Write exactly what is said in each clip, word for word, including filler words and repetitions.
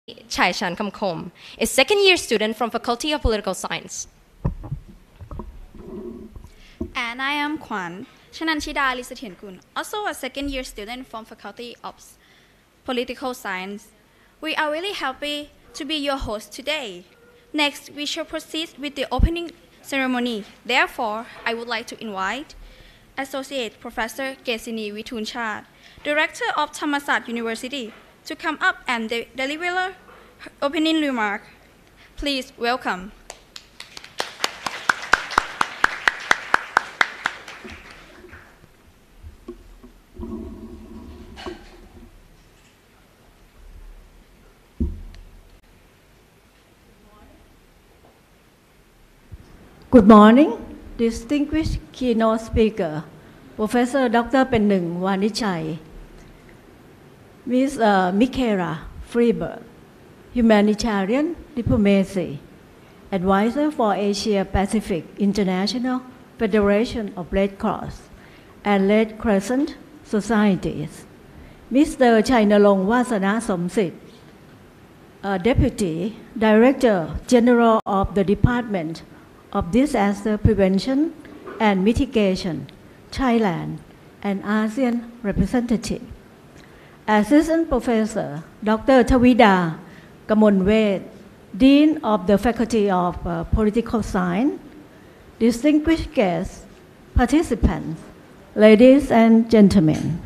Chai Chan Kamkom, a second-year student from Faculty of Political Science. And I am Kwan Chananchida Lisatienkun, also a second-year student from Faculty of Political Science. We are really happy to be your host today. Next, we shall proceed with the opening ceremony. Therefore, I would like to invite Associate Professor Kesini Witunchat, Director of Thammasat University, to come up and de deliver her opening remark. Please welcome. Good morning, distinguished keynote speaker, Professor Doctor Pennung Wanichai, Miz Uh, Michaela Freeberg, Humanitarian Diplomacy, Advisor for Asia Pacific International Federation of Red Cross and Red Crescent Societies, Mister Chainalong Wasana Somsit, uh, Deputy Director General of the Department of Disaster Prevention and Mitigation, Thailand, and ASEAN representative. Assistant Professor Doctor Tawida Kamonwet, Dean of the Faculty of uh, Political Science, distinguished guests, participants, ladies and gentlemen.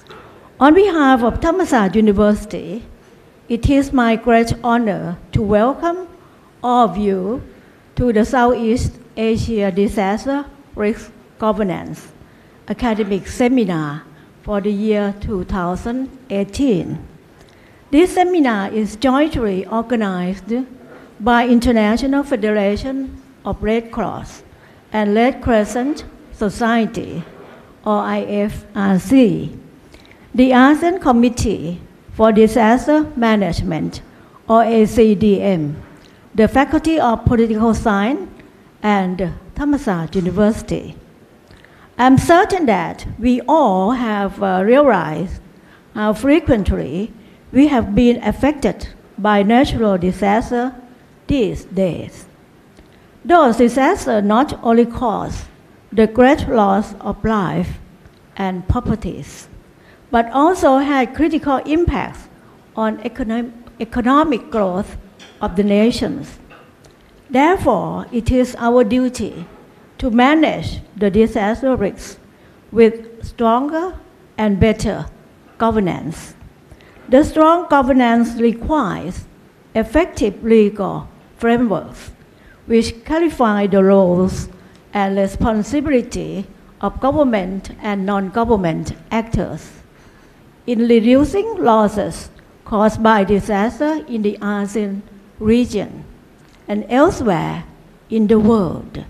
On behalf of Thammasat University, it is my great honor to welcome all of you to the Southeast Asia Disaster Risk Governance Academic Seminar for the year two thousand eighteen. This seminar is jointly organized by International Federation of Red Cross and Red Crescent Society, or I F R C, the ASEAN Committee for Disaster Management, or A C D M, the Faculty of Political Science, and Thammasat University. I'm certain that we all have uh, realized how frequently we have been affected by natural disaster these days. Those disasters not only cause the great loss of life and properties, but also had critical impacts on economic, economic growth of the nations. Therefore, it is our duty to manage the disaster risks with stronger and better governance. The strong governance requires effective legal frameworks which clarify the roles and responsibility of government and non-government actors in reducing losses caused by disaster in the ASEAN region and elsewhere in the world.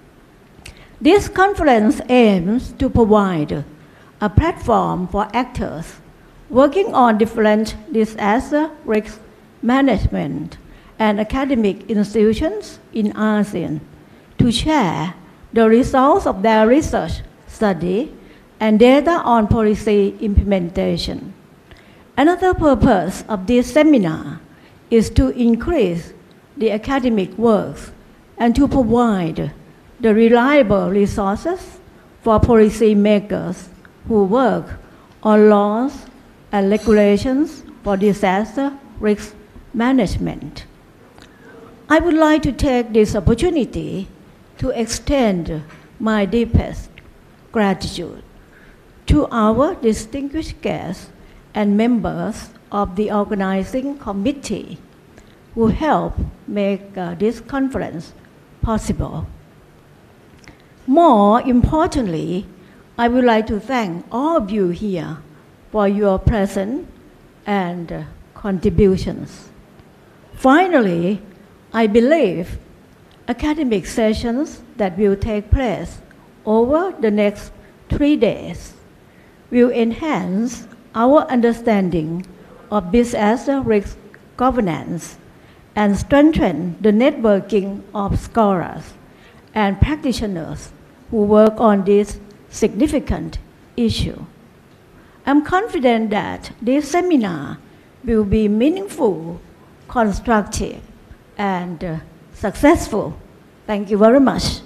This conference aims to provide a platform for actors working on different disaster risk management and academic institutions in ASEAN to share the results of their research study and data on policy implementation. Another purpose of this seminar is to increase the academic works and to provide the reliable resources for policymakers who work on laws and regulations for disaster risk management. I would like to take this opportunity to extend my deepest gratitude to our distinguished guests and members of the organizing committee who helped make uh, this conference possible. More importantly, I would like to thank all of you here for your presence and uh, contributions. Finally, I believe academic sessions that will take place over the next three days will enhance our understanding of disaster risk governance and strengthen the networking of scholars and practitioners who work on this significant issue. I'm confident that this seminar will be meaningful constructive, and uh, successful. Thank you very much.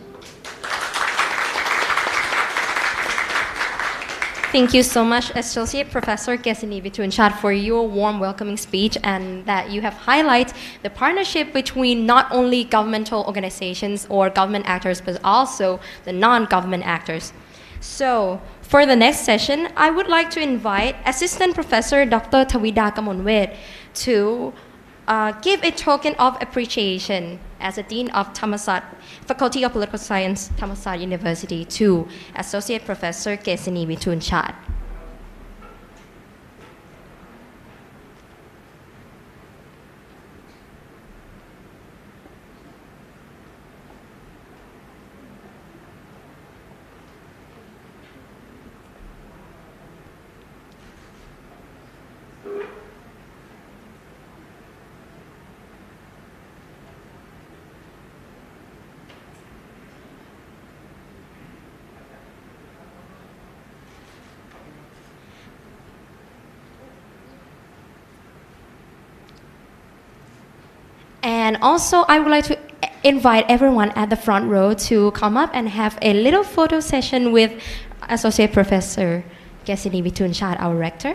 Thank you so much, Associate Professor Kesini Vitunchat, for your warm welcoming speech, and that you have highlighted the partnership between not only governmental organizations or government actors, but also the non-government actors. So, for the next session, I would like to invite Assistant Professor Doctor Tawida Kamonwet to uh, give a token of appreciation as a Dean of Thammasat, Faculty of Political Science, Thammasat University, to Associate Professor Kesini Vitunchat. And also, I would like to invite everyone at the front row to come up and have a little photo session with Associate Professor Kesini Vitunchat, our rector.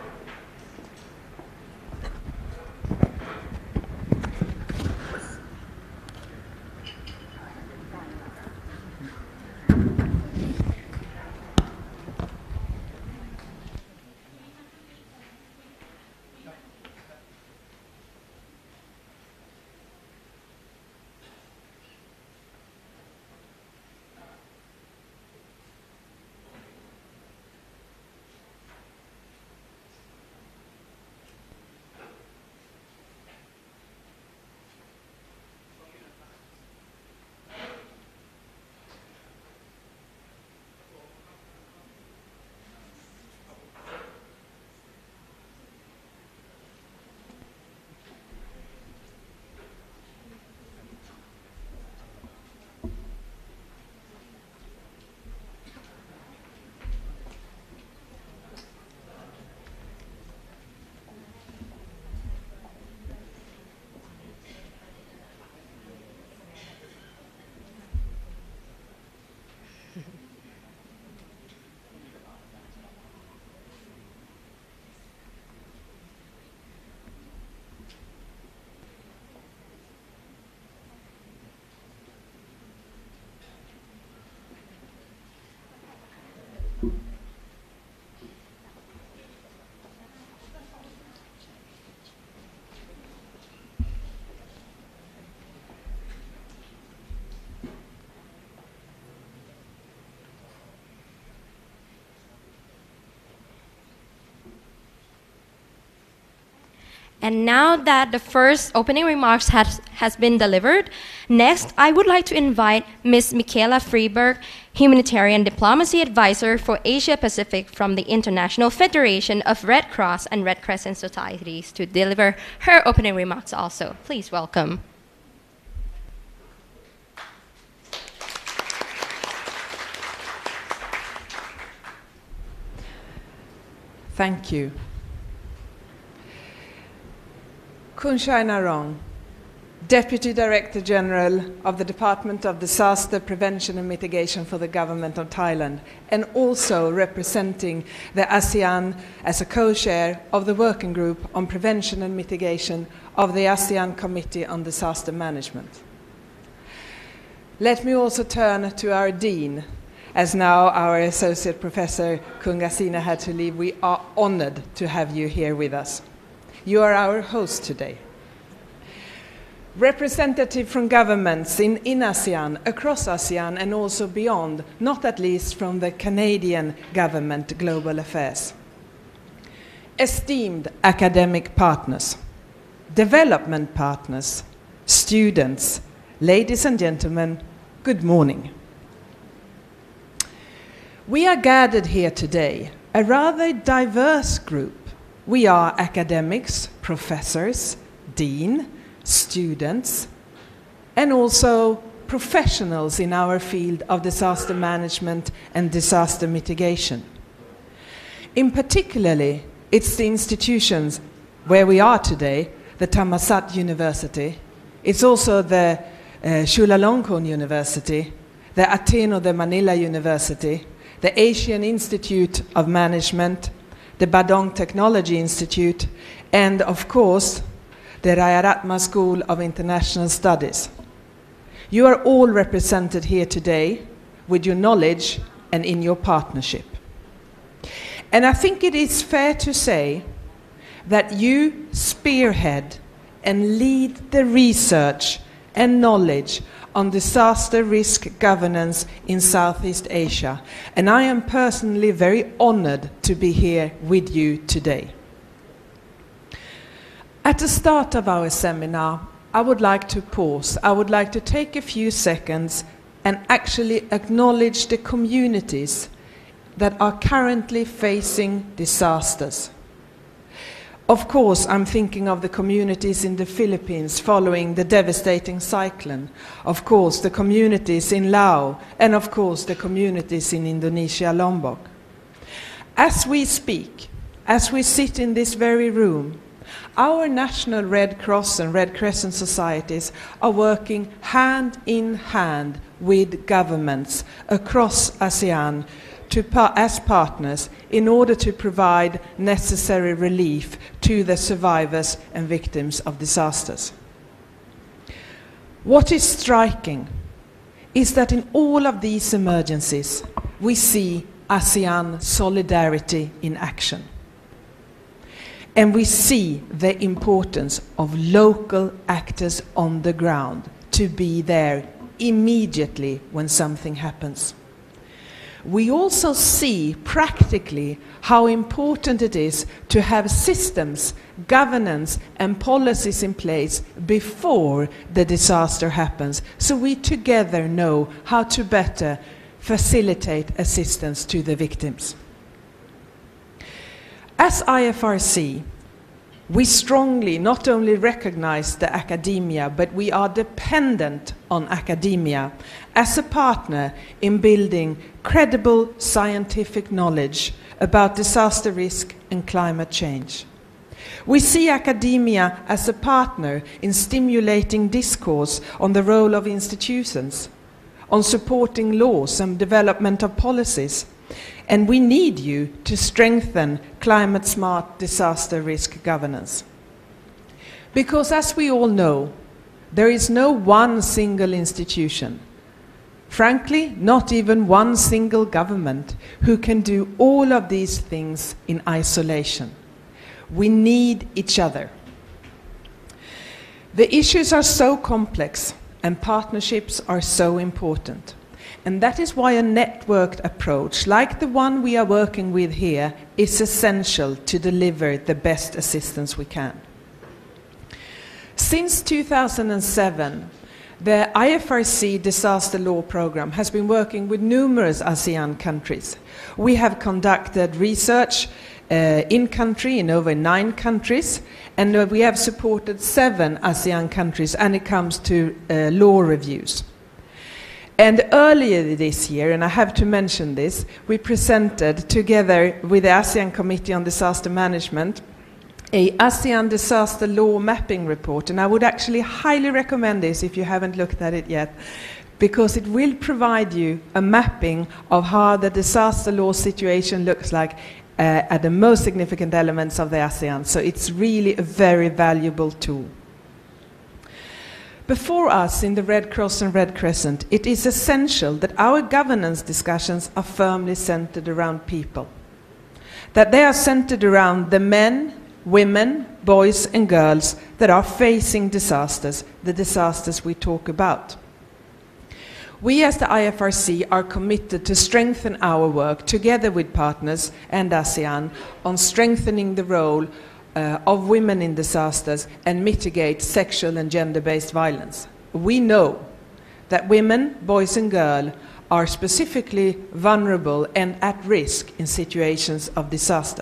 And now that the first opening remarks has, has been delivered, next I would like to invite Miz Michaela Freeberg, Humanitarian Diplomacy Advisor for Asia Pacific from the International Federation of Red Cross and Red Crescent Societies, to deliver her opening remarks also. Please welcome. Thank you. Khun Narong, Deputy Director General of the Department of Disaster Prevention and Mitigation for the Government of Thailand, and also representing the ASEAN as a co-chair of the Working Group on Prevention and Mitigation of the ASEAN Committee on Disaster Management. Let me also turn to our Dean, as now our Associate Professor Khun Gasina had to leave. We are honored to have you here with us. You are our host today. Representatives from governments in, in ASEAN, across ASEAN, and also beyond, not at least from the Canadian government Global Affairs. Esteemed academic partners, development partners, students, ladies and gentlemen, good morning. We are gathered here today, a rather diverse group. We are academics, professors, dean, students, and also professionals in our field of disaster management and disaster mitigation. In particularly, it's the institutions where we are today the Thammasat University. It's also the uh, Chulalongkorn University, the Ateneo de Manila University, the Asian Institute of Management, the Badong Technology Institute, and of course, the Rajaratnam School of International Studies. You are all represented here today with your knowledge and in your partnership. And I think it is fair to say that you spearhead and lead the research and knowledge on disaster risk governance in Southeast Asia. And I am personally very honored to be here with you today. At the start of our seminar, I would like to pause. I would like to take a few seconds and actually acknowledge the communities that are currently facing disasters. Of course, I'm thinking of the communities in the Philippines following the devastating cyclone, of course, the communities in Laos, and of course, the communities in Indonesia, Lombok. As we speak, as we sit in this very room, our national Red Cross and Red Crescent societies are working hand in hand with governments across ASEAN to par as partners in order to provide necessary relief to the survivors and victims of disasters. What is striking is that in all of these emergencies, we see ASEAN solidarity in action. And we see the importance of local actors on the ground to be there immediately when something happens. We also see practically how important it is to have systems, governance, and policies in place before the disaster happens, so we together know how to better facilitate assistance to the victims. As I F R C, we strongly not only recognize the academia, but we are dependent on academia as a partner in building credible scientific knowledge about disaster risk and climate change. We see academia as a partner in stimulating discourse on the role of institutions, on supporting laws and development of policies. And we need you to strengthen climate-smart disaster risk governance. Because as we all know, there is no one single institution, frankly, not even one single government, who can do all of these things in isolation. We need each other. The issues are so complex and partnerships are so important. And that is why a networked approach, like the one we are working with here, is essential to deliver the best assistance we can. Since two thousand seven, the I F R C Disaster Law Programme has been working with numerous ASEAN countries. We have conducted research uh, in-country in over nine countries, and uh, we have supported seven ASEAN countries when it comes to uh, law reviews. And earlier this year, and I have to mention this, we presented together with the ASEAN Committee on Disaster Management a ASEAN Disaster Law Mapping Report, and I would actually highly recommend this if you haven't looked at it yet, because it will provide you a mapping of how the disaster law situation looks like uh, at the most significant elements of the ASEAN. So it's really a very valuable tool. Before us in the Red Cross and Red Crescent, it is essential that our governance discussions are firmly centered around people. That they are centered around the men, women, boys and girls that are facing disasters, the disasters we talk about. We as the I F R C are committed to strengthen our work together with partners and ASEAN on strengthening the role Uh, of women in disasters and mitigate sexual and gender-based violence. We know that women, boys and girls are specifically vulnerable and at risk in situations of disaster.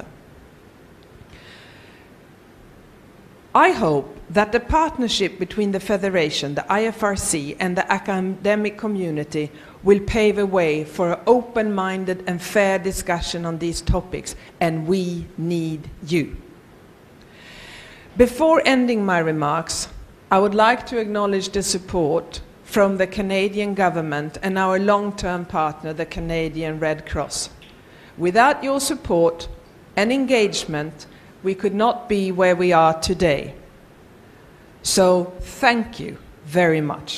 I hope that the partnership between the Federation, the I F R C and the academic community will pave a way for an open-minded and fair discussion on these topics, and we need you. Before ending my remarks, I would like to acknowledge the support from the Canadian government and our long-term partner, the Canadian Red Cross. Without your support and engagement, we could not be where we are today. So thank you very much.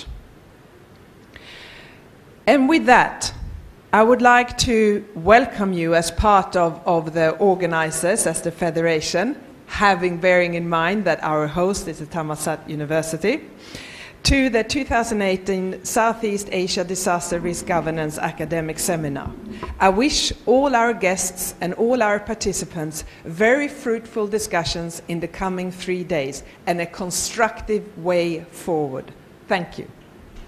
And with that, I would like to welcome you as part of, of the organizers, as the Federation, having bearing in mind that our host is the Thammasat University, to the two thousand eighteen Southeast Asia Disaster Risk Governance Academic Seminar. I wish all our guests and all our participants very fruitful discussions in the coming three days and a constructive way forward. Thank you.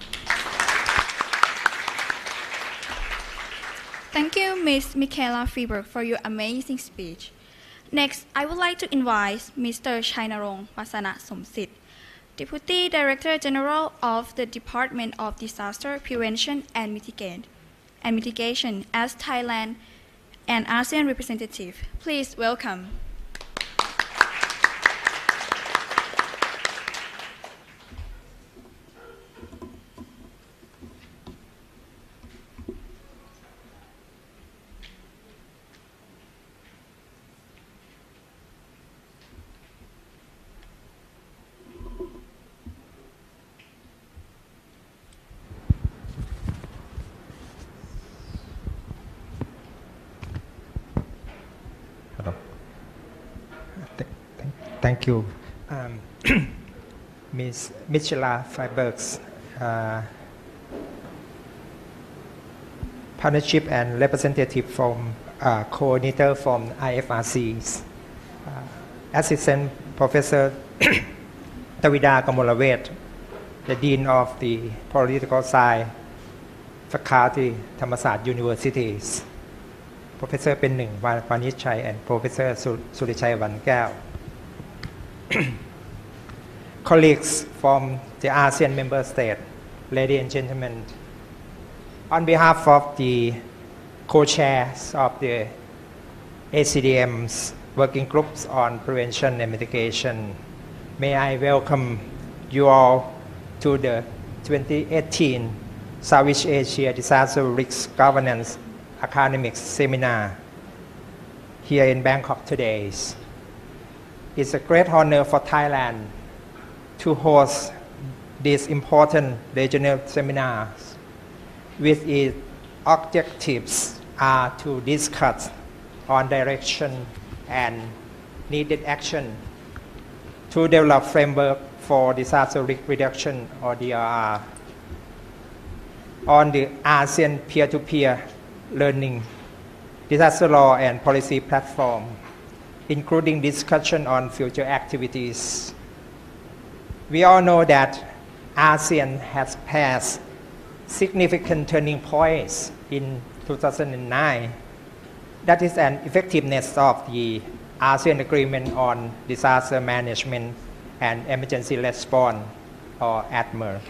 Thank you, Miz Michaela Freeberg, for your amazing speech. Next, I would like to invite Mister Chainarong Wasana Somsit, Deputy Director General of the Department of Disaster Prevention and Mitigation, and Mitigation as Thailand and ASEAN representative. Please welcome. Thank you, um, Miz Michaela Freeberg, uh, partnership and representative from uh, coordinator from I F R Cs, uh, Assistant Professor Tawida Kamolavet, the Dean of the Political Science Faculty, Thammasat Universities, Professor Penning Wanichai and Professor Surichai Wankao. Colleagues from the ASEAN member state, ladies and gentlemen, on behalf of the co-chairs of the A C D M's working groups on prevention and mitigation, may I welcome you all to the twenty eighteen Southeast Asia Disaster Risk Governance Academic Seminar here in Bangkok today. It's a great honor for Thailand to host these important regional seminars, with its objectives are to discuss on direction and needed action to develop framework for disaster risk reduction, or D R R, on the ASEAN peer-to-peer learning, disaster law and policy platform, including discussion on future activities. We all know that ASEAN has passed significant turning points in two thousand nine. That is an effectiveness of the ASEAN Agreement on Disaster Management and Emergency Response, or A D M R.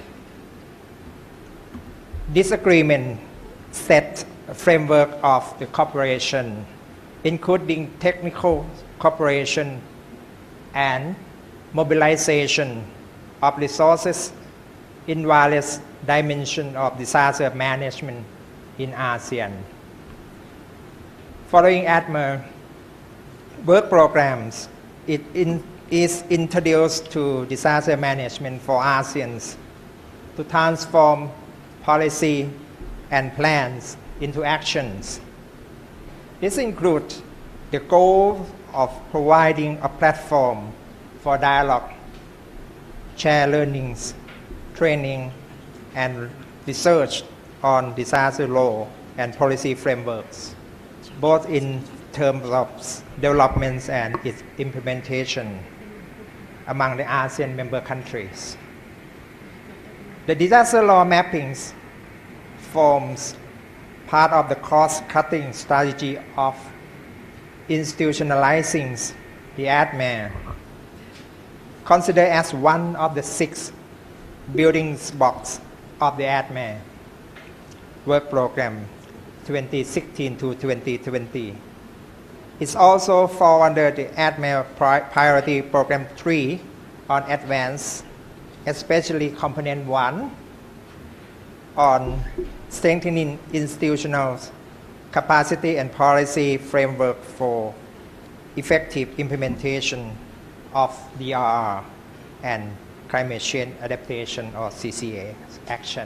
This agreement set a framework of the cooperation, including technical cooperation and mobilization of resources in various dimensions of disaster management in ASEAN. Following A D M R, work programs it in, is introduced to disaster management for ASEAN to transform policy and plans into actions. This includes the goal of providing a platform for dialogue, share learnings, training, and research on disaster law and policy frameworks, both in terms of developments and its implementation among the ASEAN member countries. The disaster law mappings forms part of the cost-cutting strategy of institutionalizing the A D M R, considered as one of the six building blocks of the A D M R work program twenty sixteen to twenty twenty. It's also fall under the A D M A Priority Program three on advanced, especially Component one on strengthening institutional capacity and policy framework for effective implementation of D R R and climate change adaptation or C C A action.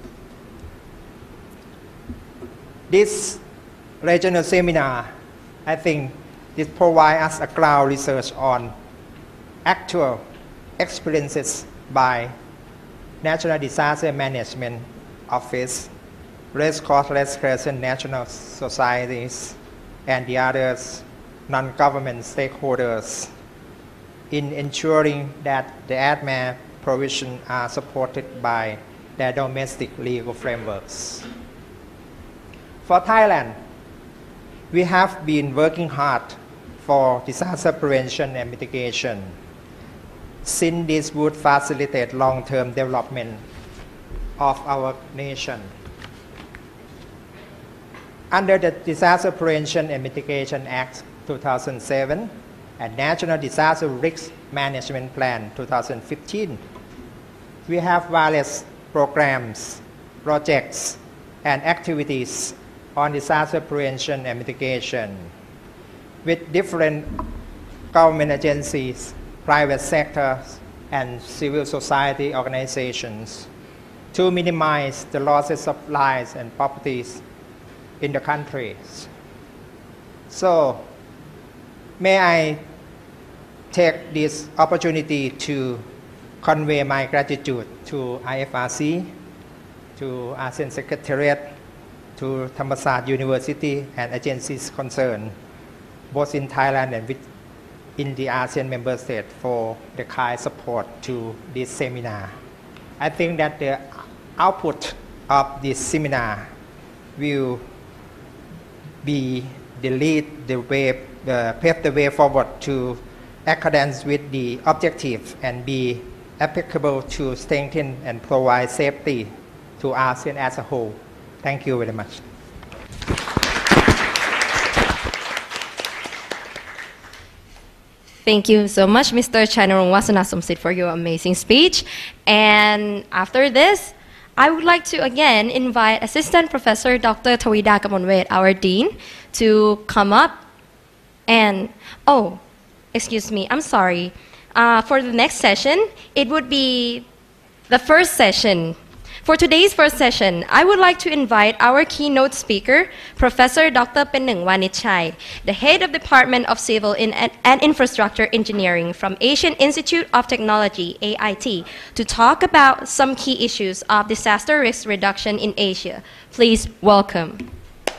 This regional seminar, I think this provides us a ground research on actual experiences by National Disaster Management Office, Red Cross, Red Crescent, national societies, and the others non-government stakeholders in ensuring that the A D M A provisions are supported by their domestic legal frameworks. For Thailand, we have been working hard for disaster prevention and mitigation, since this would facilitate long-term development of our nation. Under the Disaster Prevention and Mitigation Act two thousand seven and National Disaster Risk Management Plan two thousand fifteen, we have various programs, projects, and activities on disaster prevention and mitigation with different government agencies, private sectors, and civil society organizations to minimize the losses of lives and properties in the countries. So, may I take this opportunity to convey my gratitude to I F R C, to ASEAN Secretariat, to Thammasat University and agencies concerned, both in Thailand and within the ASEAN member states, for the kind support to this seminar. I think that the output of this seminar will be the lead, the way, uh, pave the way forward to accordance with the objective and be applicable to strengthen and provide safety to ASEAN as a whole. Thank you very much. Thank you so much, Mister Chanarong Wasanasomsit, for your amazing speech. And after this, I would like to again invite Assistant Professor Doctor Tawida Kamonwet, our Dean, to come up. And, oh, excuse me, I'm sorry. Uh, for the next session, it would be the first session. For today's first session, I would like to invite our keynote speaker, Professor Doctor Penneng Wanichai, the Head of Department of Civil and Infrastructure Engineering from Asian Institute of Technology, A I T, to talk about some key issues of disaster risk reduction in Asia. Please welcome.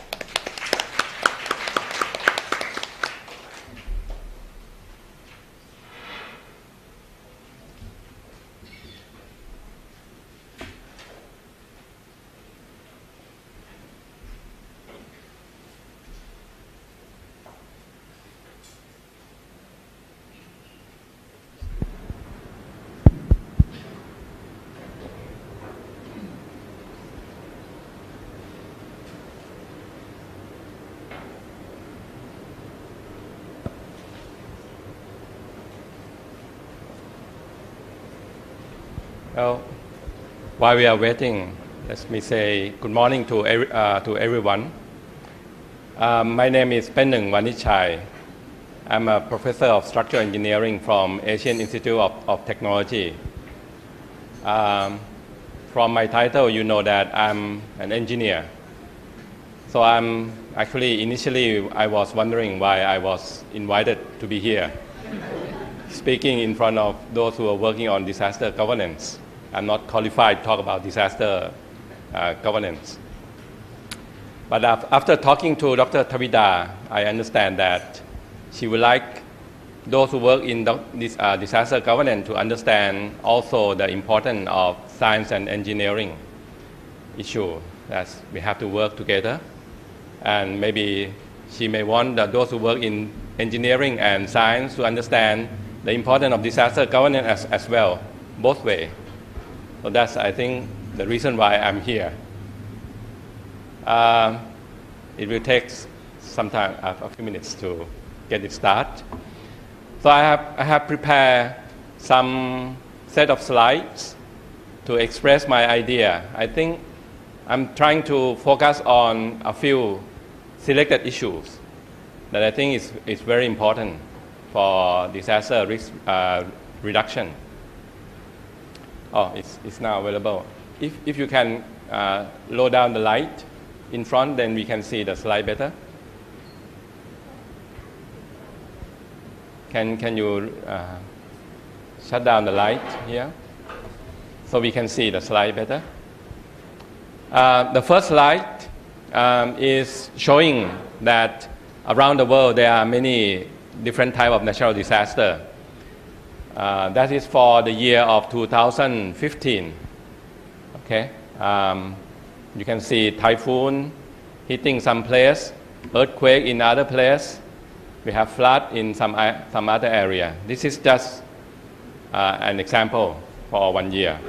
Well, while we are waiting, let me say good morning to, every, uh, to everyone. Um, my name is Penneng Wanichai. I'm a professor of structural engineering from Asian Institute of, of Technology. Um, from my title, you know that I'm an engineer. So I'm actually, initially, I was wondering why I was invited to be here, speaking in front of those who are working on disaster governance. I'm not qualified to talk about disaster uh, governance. But after talking to Doctor Tawida, I understand that she would like those who work in this uh, disaster governance to understand also the importance of science and engineering issue, that we have to work together. And maybe she may want that those who work in engineering and science to understand the importance of disaster governance as, as well, both ways. So that's, I think, the reason why I'm here. Uh, it will take some time, a few minutes to get it started. So I have, I have prepared some set of slides to express my idea. I think I'm trying to focus on a few selected issues that I think is, is very important for disaster risk uh, reduction. Oh, it's, it's now available. If, if you can uh, lower down the light in front, then we can see the slide better. Can, can you uh, shut down the light here so we can see the slide better? Uh, the first slide um, is showing that around the world there are many different types of natural disaster. Uh, that is for the year of two thousand fifteen. Okay, um, you can see typhoon hitting some place, earthquake in other place. We have flood in some some other area. This is just uh, an example for one year.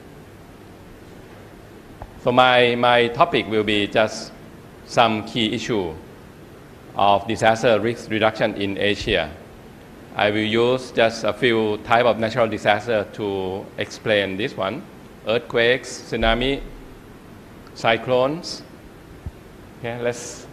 So my my topic will be just some key issue of disaster risk reduction in Asia. I will use just a few type of natural disaster to explain this one: earthquakes, tsunami, cyclones. Okay, let's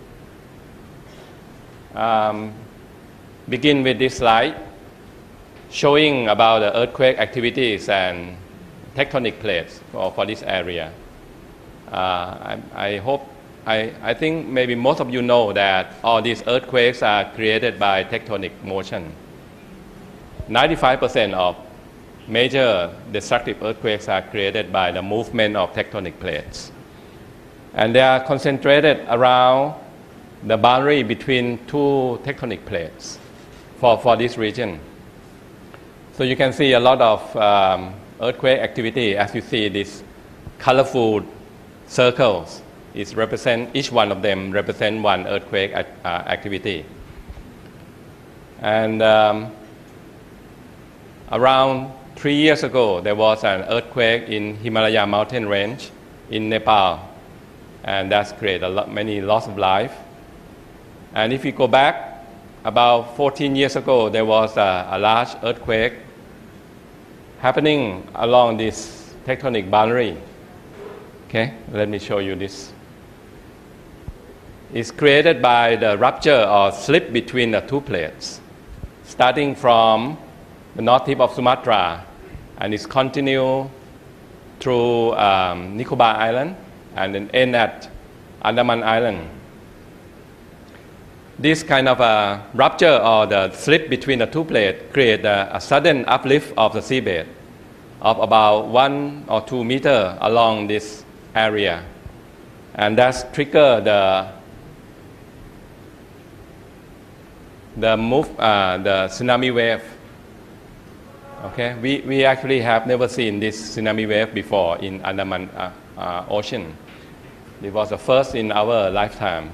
um, begin with this slide showing about the earthquake activities and tectonic plates for, for this area. Uh, I, I hope, I, I think maybe most of you know that all these earthquakes are created by tectonic motion. ninety-five percent of major destructive earthquakes are created by the movement of tectonic plates. And they are concentrated around the boundary between two tectonic plates for, for this region. So you can see a lot of um, earthquake activity. As you see, these colorful circles is represent, each one of them represent one earthquake uh, activity. And um, around three years ago, there was an earthquake in Himalaya mountain range in Nepal, and that's created a lot, many loss of life. And if you go back about fourteen years ago, there was a, a large earthquake happening along this tectonic boundary. Okay, let me show you this. It's created by the rupture or slip between the two plates, starting from the north tip of Sumatra, and it's continue through um, Nicobar Island and then end at Andaman Island. This kind of a rupture or the slip between the two plates create a, a sudden uplift of the seabed of about one or two meters along this area, and that's trigger the the move uh, the tsunami wave. Okay, we, we actually have never seen this tsunami wave before in Andaman uh, uh, Ocean. It was the first in our lifetime.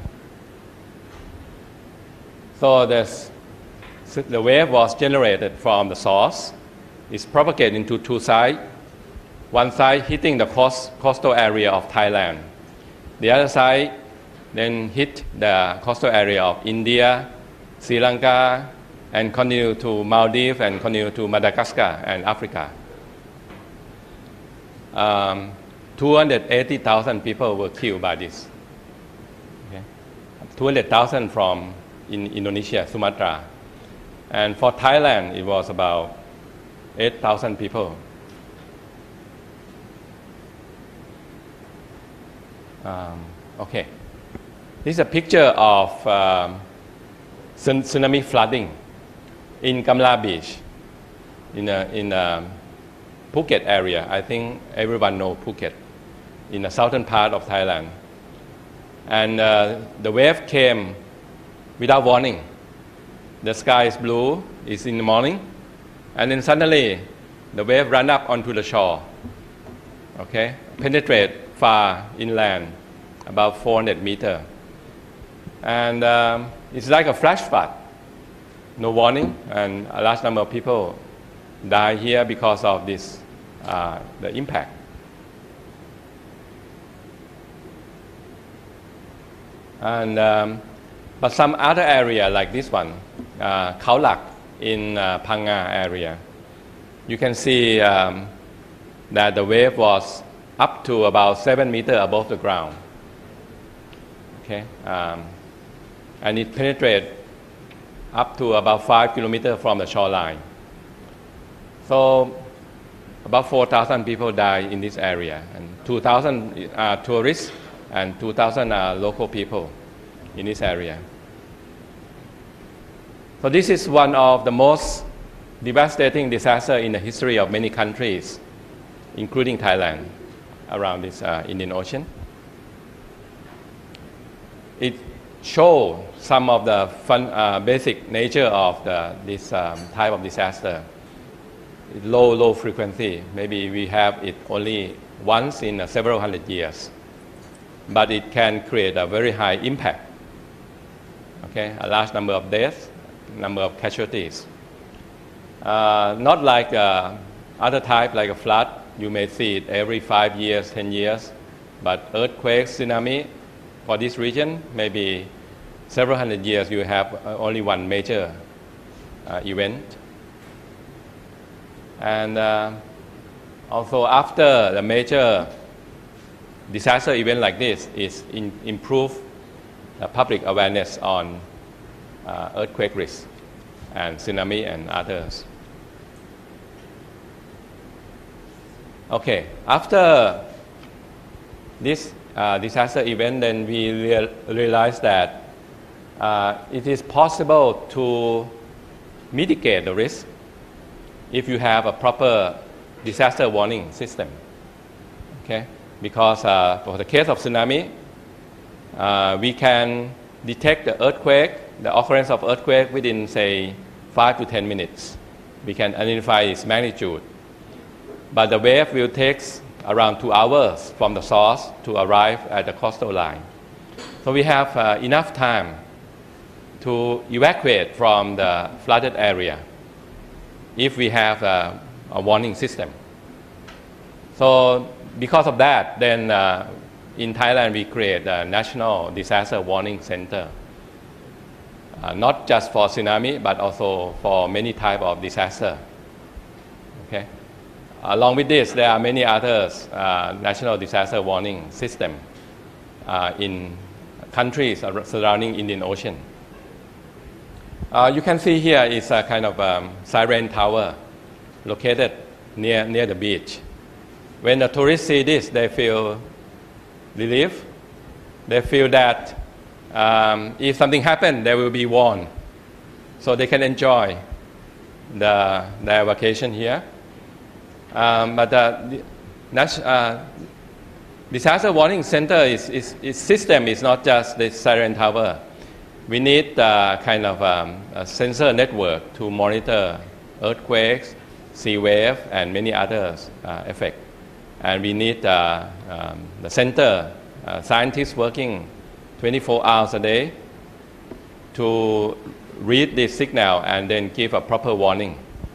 So this, the wave was generated from the source. It's propagated into two sides. One side hitting the coast, coastal area of Thailand. The other side then hit the coastal area of India, Sri Lanka, and continue to Maldives and continue to Madagascar and Africa. Um, two hundred eighty thousand people were killed by this. Okay. two hundred thousand from in Indonesia, Sumatra. And for Thailand, it was about eight thousand people. Um, okay. This is a picture of um, tsunami flooding in Kamla Beach, in a, in a Phuket area. I think everyone knows Phuket, in the southern part of Thailand. And uh, the wave came without warning. The sky is blue, it's in the morning, and then suddenly the wave ran up onto the shore, okay, penetrate far inland, about four hundred meters. And um, it's like a flash flood. No warning, and a large number of people die here because of this, uh, the impact. And um, But some other area like this one, uh, Khao Lak in uh, Phang Nga area, you can see um, that the wave was up to about seven meters above the ground. Okay, um, and it penetrated up to about five kilometers from the shoreline. So about four thousand people died in this area, and two thousand uh, tourists and two thousand uh, local people in this area. So this is one of the most devastating disasters in the history of many countries, including Thailand, around this uh, Indian Ocean. It shows some of the fun, uh, basic nature of the, this um, type of disaster. Low, low frequency. Maybe we have it only once in uh, several hundred years, but it can create a very high impact. Okay, a large number of deaths, number of casualties. Uh, not like uh, other type, like a flood. You may see it every five years, ten years, but earthquakes, tsunami, for this region, maybe several hundred years, you have uh, only one major uh, event. And uh, also after the major disaster event like this is in, improve the public awareness on uh, earthquake risk and tsunami and others. Okay, after this uh, disaster event, then we real, realized that uh, it is possible to mitigate the risk if you have a proper disaster warning system. Okay, because uh, for the case of tsunami, uh, we can detect the earthquake, the occurrence of earthquake within, say, five to ten minutes. We can identify its magnitude. But the wave will take around two hours from the source to arrive at the coastal line. So we have uh, enough time to evacuate from the flooded area if we have a, a warning system. So because of that, then uh, in Thailand we create a National Disaster Warning Center, uh, not just for tsunami, but also for many types of disaster. Okay. Along with this, there are many others uh, national disaster warning system uh, in countries surrounding Indian Ocean. Uh, you can see here is a kind of um, siren tower located near, near the beach. When the tourists see this, they feel relief. They feel that um, if something happens, they will be warned. So they can enjoy the, their vacation here. Um, but the uh, disaster warning center is, is, is system is not just the siren tower. We need uh, kind of um, a sensor network to monitor earthquakes, sea wave, and many other uh, effects. And we need uh, um, the center uh, scientists working twenty-four hours a day to read this signal and then give a proper warning.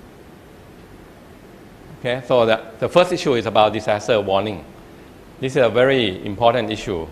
Okay, so the, the first issue is about disaster warning. This is a very important issue.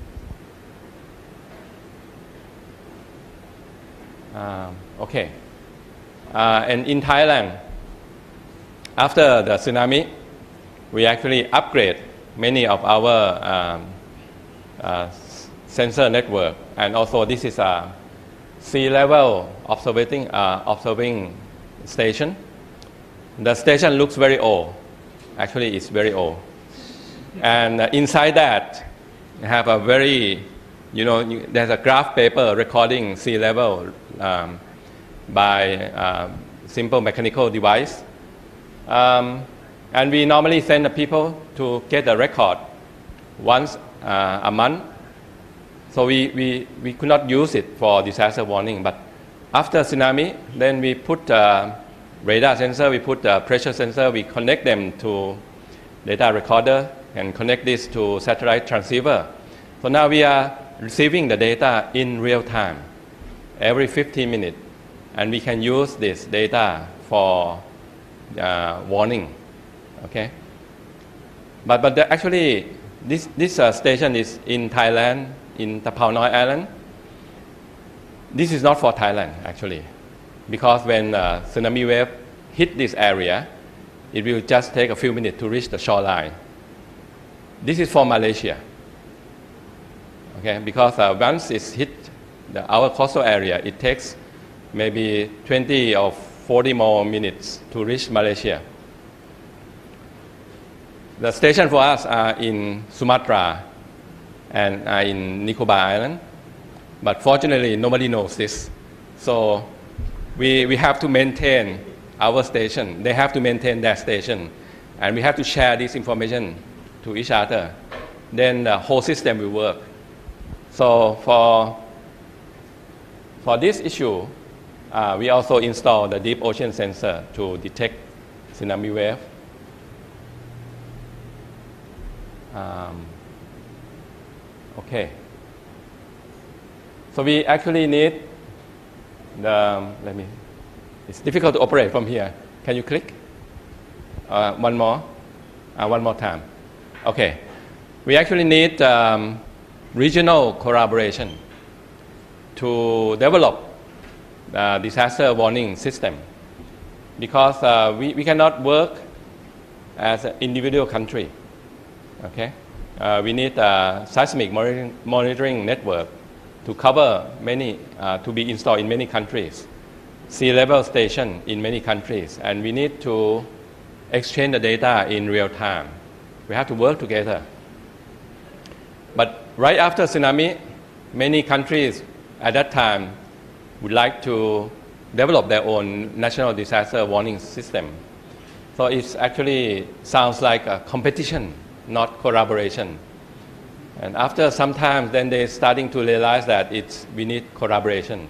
Um, okay, uh, and in Thailand, after the tsunami, we actually upgrade many of our um, uh, sensor network, and also this is a sea level observing uh, observing station. The station looks very old. Actually, it's very old. And uh, inside that, you have a very, you know, you, there's a graph paper recording sea level um, by uh, simple mechanical device. Um, and we normally send the people to get a record once uh, a month. So we, we, we could not use it for disaster warning. But after tsunami, then we put uh, radar sensor, we put a pressure sensor, we connect them to data recorder and connect this to satellite transceiver. So now we are receiving the data in real time, every fifteen minutes, and we can use this data for uh, warning. Okay, but but the, actually this this uh, station is in Thailand, in Tapao Noi Island, This is not for Thailand, actually, because when uh, tsunami wave hit this area, it will just take a few minutes to reach the shoreline. This is for Malaysia, okay? Because uh, once it's hit the, our coastal area, it takes maybe twenty or forty more minutes to reach Malaysia. The station for us are in Sumatra and are in Nicobar Island, but fortunately nobody knows this. So we, we have to maintain our station. They have to maintain their station, and we have to share this information to each other. Then the whole system will work. So for, for this issue, uh, we also install the deep ocean sensor to detect tsunami wave. Um, okay. So we actually need the, let me, it's difficult to operate from here. Can you click? Uh, one more, uh, one more time. Okay. We actually need um, regional collaboration to develop the disaster warning system, because uh, we, we cannot work as an individual country. Okay? Uh, we need a seismic monitoring, monitoring network to cover many, uh, to be installed in many countries, sea level station in many countries, and we need to exchange the data in real time. We have to work together. But right after tsunami, many countries at that time would like to develop their own national disaster warning system. So it actually sounds like a competition, not collaboration. And after some time, then they're starting to realize that it's, we need collaboration.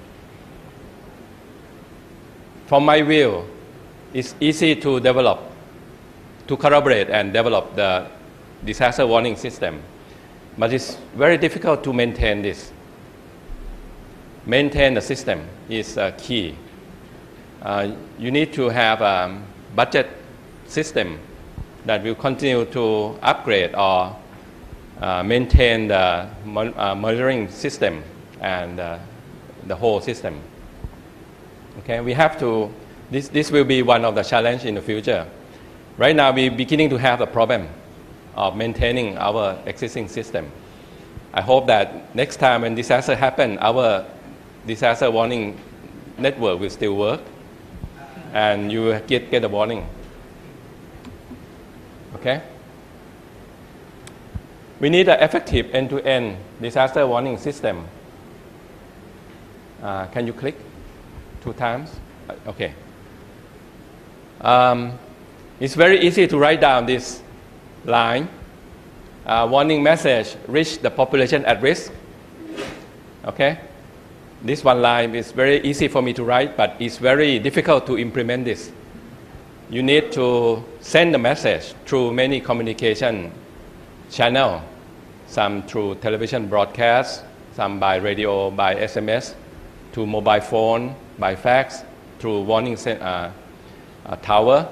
From my view, it's easy to develop, to collaborate and develop the disaster warning system. But it's very difficult to maintain this. Maintain the system is uh, key. Uh, you need to have a budget system that will continue to upgrade or uh, maintain the mon uh, monitoring system and uh, the whole system. Okay, we have to, this, this will be one of the challenges in the future. Right now, we're beginning to have a problem of maintaining our existing system. I hope that next time when disaster happens, our disaster warning network will still work and you will get, get a warning. Okay? We need an effective end-to-end disaster warning system. Uh, can you click two times? Okay. Um, it's very easy to write down this line. Uh, warning message, reach the population at risk. Okay? This one line is very easy for me to write, but it's very difficult to implement this. You need to send the message through many communication channels, some through television broadcast, some by radio, by S M S, to mobile phone, by fax, through warning uh, uh, tower.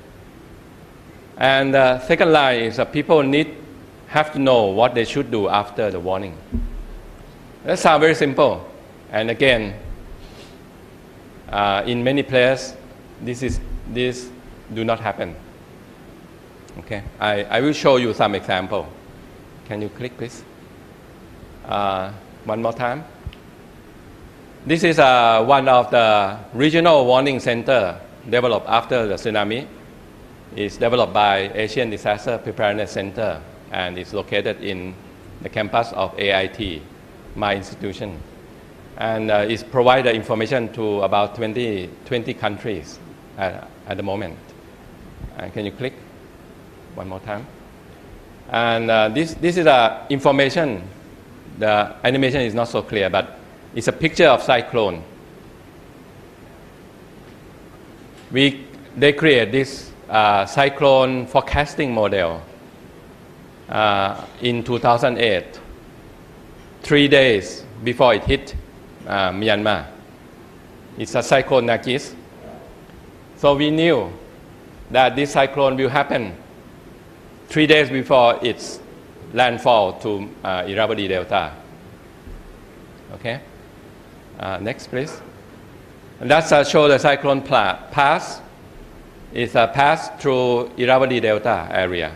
And the uh, second line is uh, people need have to know what they should do after the warning. That sounds very simple. And again, uh, in many places, this is this do not happen. Okay, I, I will show you some example. Can you click, please? Uh, one more time. This is uh, one of the regional warning center developed after the tsunami. It's developed by Asian Disaster Preparedness Center, and it's located in the campus of A I T, my institution. And uh, it's provided information to about twenty, twenty countries at, at the moment. Uh, can you click one more time? And uh, this, this is uh, information. The animation is not so clear, but it's a picture of cyclone. We, they create this uh, cyclone forecasting model uh, in two thousand eight, three days before it hit uh, Myanmar. It's a cyclone Nagis. So we knew that this cyclone will happen three days before its landfall to uh, Irrawaddy Delta. Okay? Uh, next, please. And that's uh, show the cyclone path. It's a path through Irrawaddy Delta area.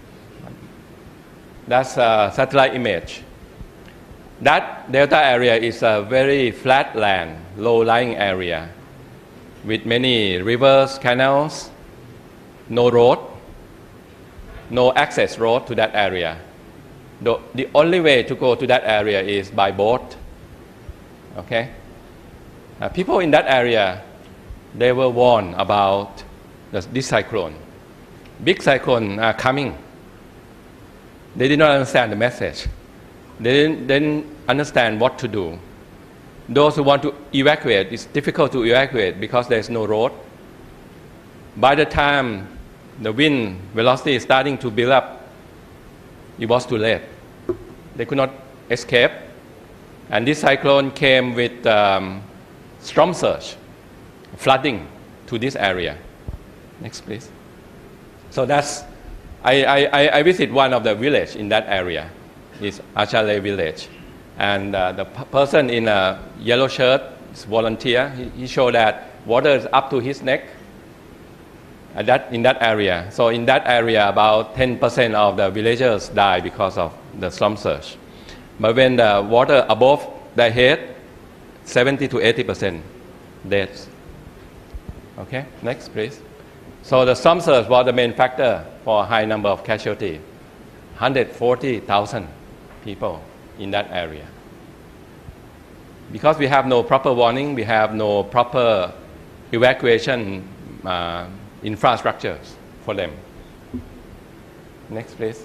That's a satellite image. That delta area is a very flat land, low-lying area with many rivers, canals, no road, no access road to that area. The, the only way to go to that area is by boat. Okay? Uh, people in that area, they were warned about the, this cyclone. Big cyclone are coming. They did not understand the message. They didn't, didn't understand what to do. Those who want to evacuate, it's difficult to evacuate because there's no road. By the time the wind velocity is starting to build up, it was too late. They could not escape. And this cyclone came with um, storm surge, flooding to this area. Next, please. So that's, I, I, I visit one of the village in that area. It's Achale village. And uh, the p person in a yellow shirt is volunteer. He, he showed that water is up to his neck at that, in that area. So in that area, about ten percent of the villagers die because of the storm surge. But when the water above their head, seventy to eighty percent deaths. Okay, next please. So the storm surge was the main factor for a high number of casualties. one hundred forty thousand people in that area. Because we have no proper warning, we have no proper evacuation uh, infrastructures for them. Next, please.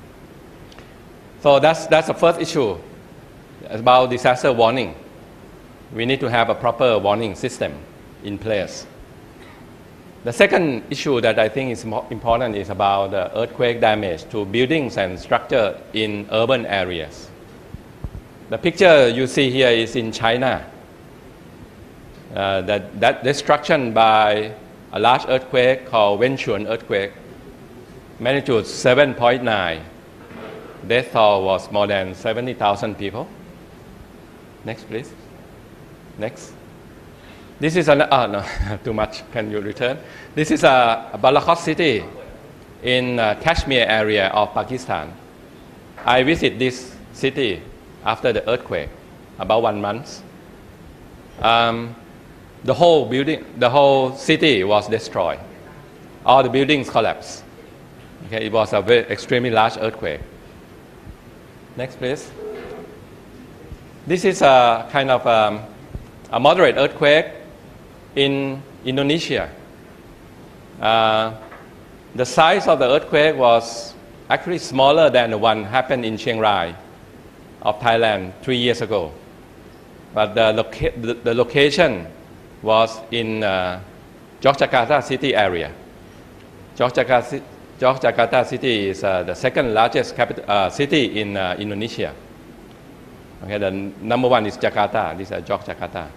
So that's, that's the first issue about disaster warning. We need to have a proper warning system in place. The second issue that I think is more important is about the earthquake damage to buildings and structure in urban areas. The picture you see here is in China. Uh, that, that destruction by a large earthquake called Wenchuan earthquake, magnitude seven point nine. Death toll was more than seventy thousand people. Next, please. Next. This is an, oh no, too much, can you return? This is a, a Balakot city in uh, Kashmir area of Pakistan. I visit this city after the earthquake, about one month. Um, the whole building, the whole city was destroyed. All the buildings collapsed. Okay, it was a very extremely large earthquake. Next, please. This is a kind of um, a moderate earthquake in Indonesia. Uh, the size of the earthquake was actually smaller than the one happened in Chiang Rai of Thailand three years ago. But the, loca the, the location was in uh, Yogyakarta city area. Yogyakarta, Yogyakarta city is uh, the second largest capital, uh, city in uh, Indonesia. Okay, the number one is Jakarta, this is Yogyakarta.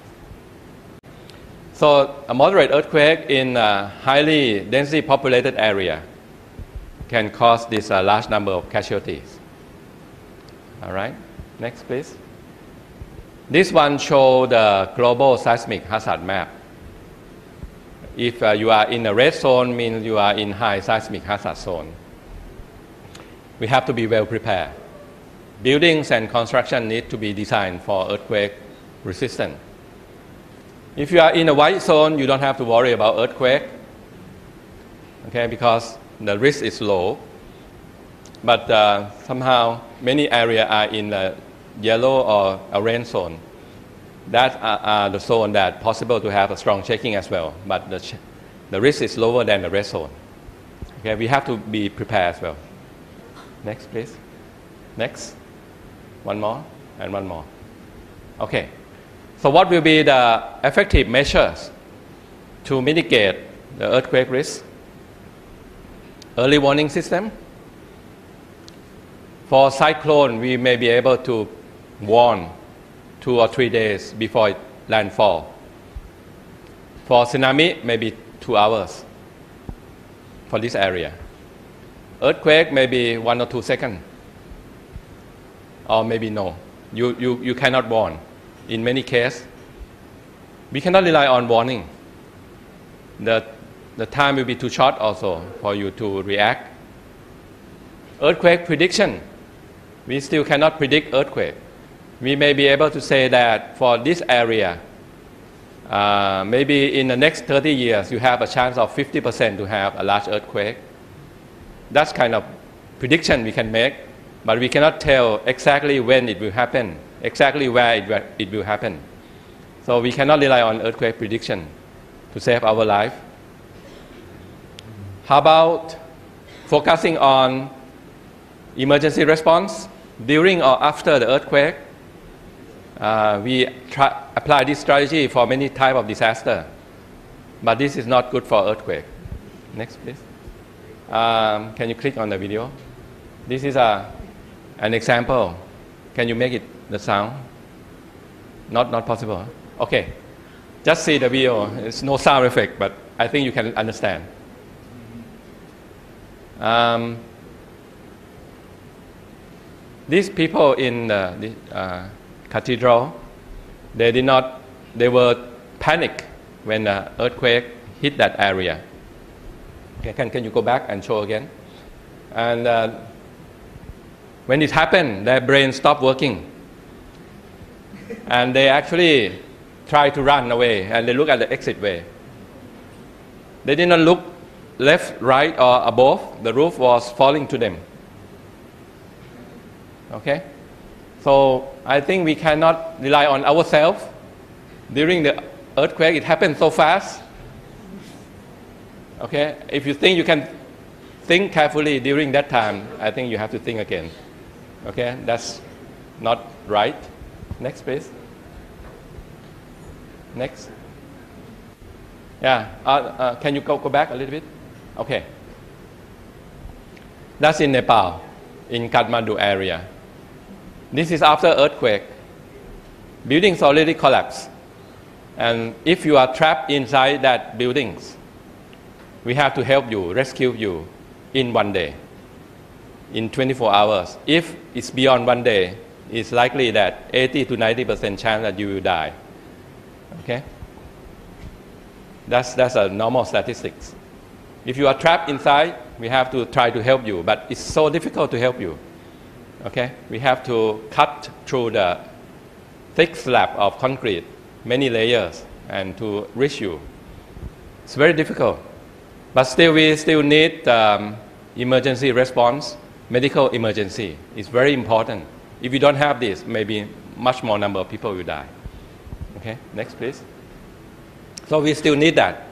So a moderate earthquake in a highly densely populated area can cause this uh, large number of casualties. All right, next please. This one shows the global seismic hazard map. If uh, you are in a red zone, means you are in high seismic hazard zone. We have to be well prepared. Buildings and construction need to be designed for earthquake resistance. If you are in a white zone, you don't have to worry about earthquake, okay, because the risk is low. But uh, somehow many areas are in the yellow or orange zone. That are, are the zone that possible to have a strong shaking as well, but the, the risk is lower than the red zone. Okay, we have to be prepared as well. Next, please. Next. One more and one more. Okay. So what will be the effective measures to mitigate the earthquake risk? Early warning system. For cyclone, we may be able to warn two or three days before it landfall. For tsunami, maybe two hours for this area. Earthquake, maybe one or two seconds. Or maybe no. You, you, you cannot warn. In many cases, we cannot rely on warning. The, the time will be too short also for you to react. Earthquake prediction, we still cannot predict earthquake. We may be able to say that for this area, uh, maybe in the next thirty years, you have a chance of fifty percent to have a large earthquake. That's kind of prediction we can make, but we cannot tell exactly when it will happen, exactly where it, it will happen. So we cannot rely on earthquake prediction to save our life. How about focusing on emergency response during or after the earthquake? Uh, we try, apply this strategy for many types of disaster, but this is not good for earthquake. Next, please. Um, can you click on the video? This is a, an example. Can you make it the sound? Not, not possible. Okay. Just see the video. It's no sound effect, but I think you can understand. Um, these people in the, the uh, cathedral, they did not, they were panicked when the earthquake hit that area. Okay, can, can you go back and show again? And uh, when it happened, their brain stopped working. And they actually tried to run away, and they look at the exit way. They did not look left, right, or above. The roof was falling to them. Okay? So I think we cannot rely on ourselves. During the earthquake, it happened so fast. Okay? If you think you can think carefully during that time, I think you have to think again. Okay? That's not right. Next, please. Next. Yeah. Uh, uh, can you go, go back a little bit? Okay. That's in Nepal, in Kathmandu area. This is after earthquake. Buildings already collapsed. And if you are trapped inside that buildings, we have to help you, rescue you in one day, in twenty-four hours. If it's beyond one day, it's likely that eighty to ninety percent chance that you will die. Okay? That's, that's a normal statistics. If you are trapped inside, we have to try to help you, but it's so difficult to help you. Okay? We have to cut through the thick slab of concrete, many layers, and to reach you. It's very difficult. But still, we still need um, emergency response, medical emergency. It's very important. If you don't have this, maybe much more number of people will die. Okay, next please. So we still need that.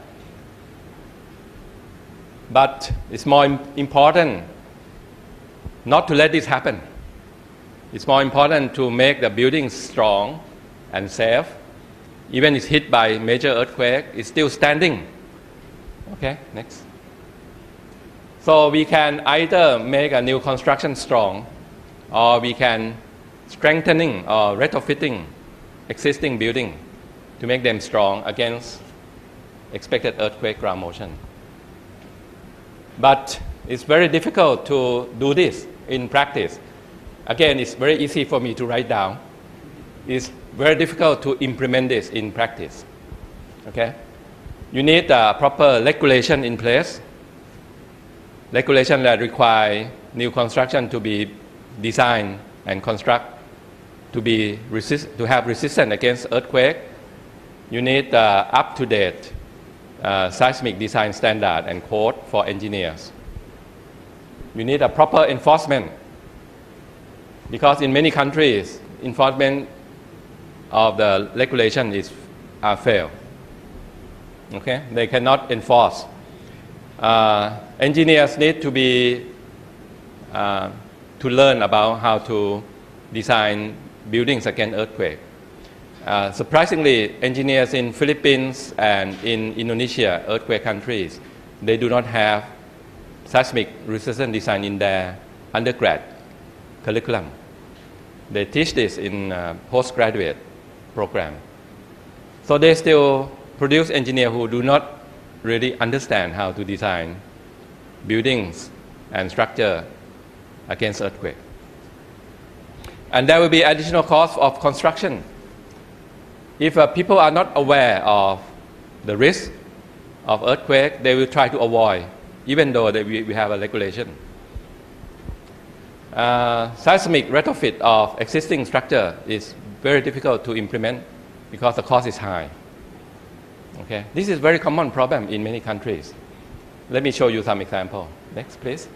But it's more im- important not to let this happen. It's more important to make the buildings strong and safe. Even if it's hit by major earthquake, it's still standing. Okay, next. So we can either make a new construction strong, or we can strengthening or retrofitting existing building to make them strong against expected earthquake ground motion. But it's very difficult to do this in practice. Again, it's very easy for me to write down. It's very difficult to implement this in practice. Okay? You need a proper regulation in place. Regulation that require new construction to be designed and construct to be resist, to have resistance against earthquake. You need uh, up-to-date uh, seismic design standard and code for engineers. You need a proper enforcement, because in many countries, enforcement of the regulation is uh, failed. Okay, they cannot enforce. Uh, engineers need to be uh, to learn about how to design buildings against earthquake. Uh, surprisingly, engineers in Philippines and in Indonesia, earthquake countries, they do not have seismic resistant design in their undergrad curriculum. They teach this in uh, postgraduate program. So they still produce engineers who do not really understand how to design buildings and structure against earthquake. And there will be additional cost of construction. if uh, people are not aware of the risk of earthquake, they will try to avoid, even though they, we, we have a regulation. Uh, seismic retrofit of existing structure is very difficult to implement because the cost is high. Okay, this is a very common problem in many countries. Let me show you some example. Next, please.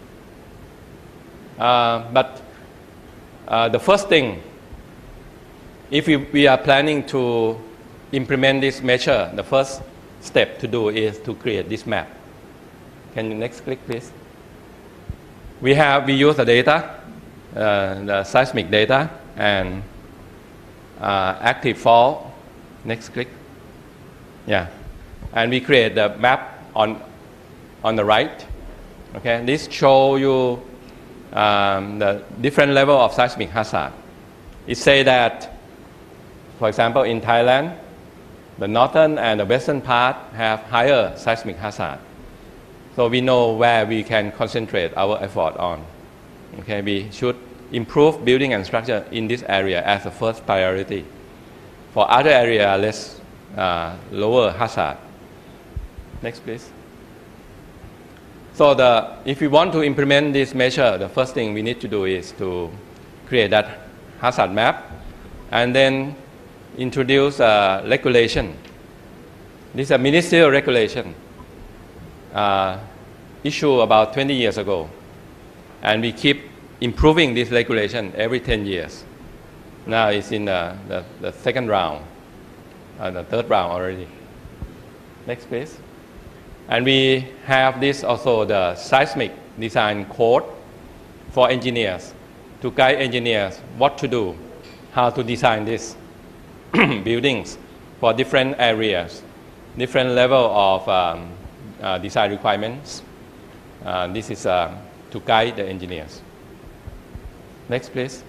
Uh, but uh, the first thing, if we, we are planning to implement this measure, the first step to do is to create this map. Can you next click, please? We have we use the data, uh, the seismic data, and uh, active fault. Next click. Yeah, and we create the map on on the right. Okay, this show you um, the different level of seismic hazard. It say that, for example, in Thailand, the northern and the western part have higher seismic hazard. So we know where we can concentrate our effort on. Okay, we should improve building and structure in this area as the first priority. For other area, less uh, lower hazard. Next, please. So the, if we want to implement this measure, the first thing we need to do is to create that hazard map and then introduce a regulation. This is a ministerial regulation uh, issued about twenty years ago. And we keep improving this regulation every ten years. Now it's in the, the, the second round, uh, the third round already. Next, please. And we have this also, the seismic design code for engineers, to guide engineers what to do, how to design this buildings for different areas, different level of um, uh, design requirements. Uh, this is uh, to guide the engineers. Next, please.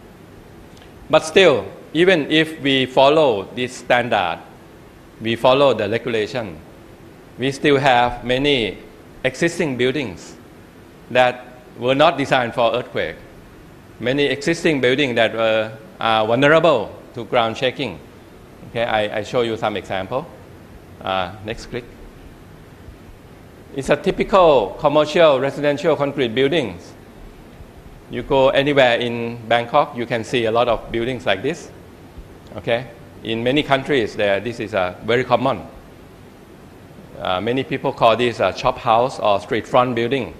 But still, even if we follow this standard, we follow the regulation, we still have many existing buildings that were not designed for earthquake. Many existing buildings that were, are vulnerable to ground shaking. Okay, I, I show you some example. Uh, next click. It's a typical commercial residential concrete buildings. You go anywhere in Bangkok, you can see a lot of buildings like this. Okay, in many countries, there this is a very common. Uh, many people call this a shop house or street front building.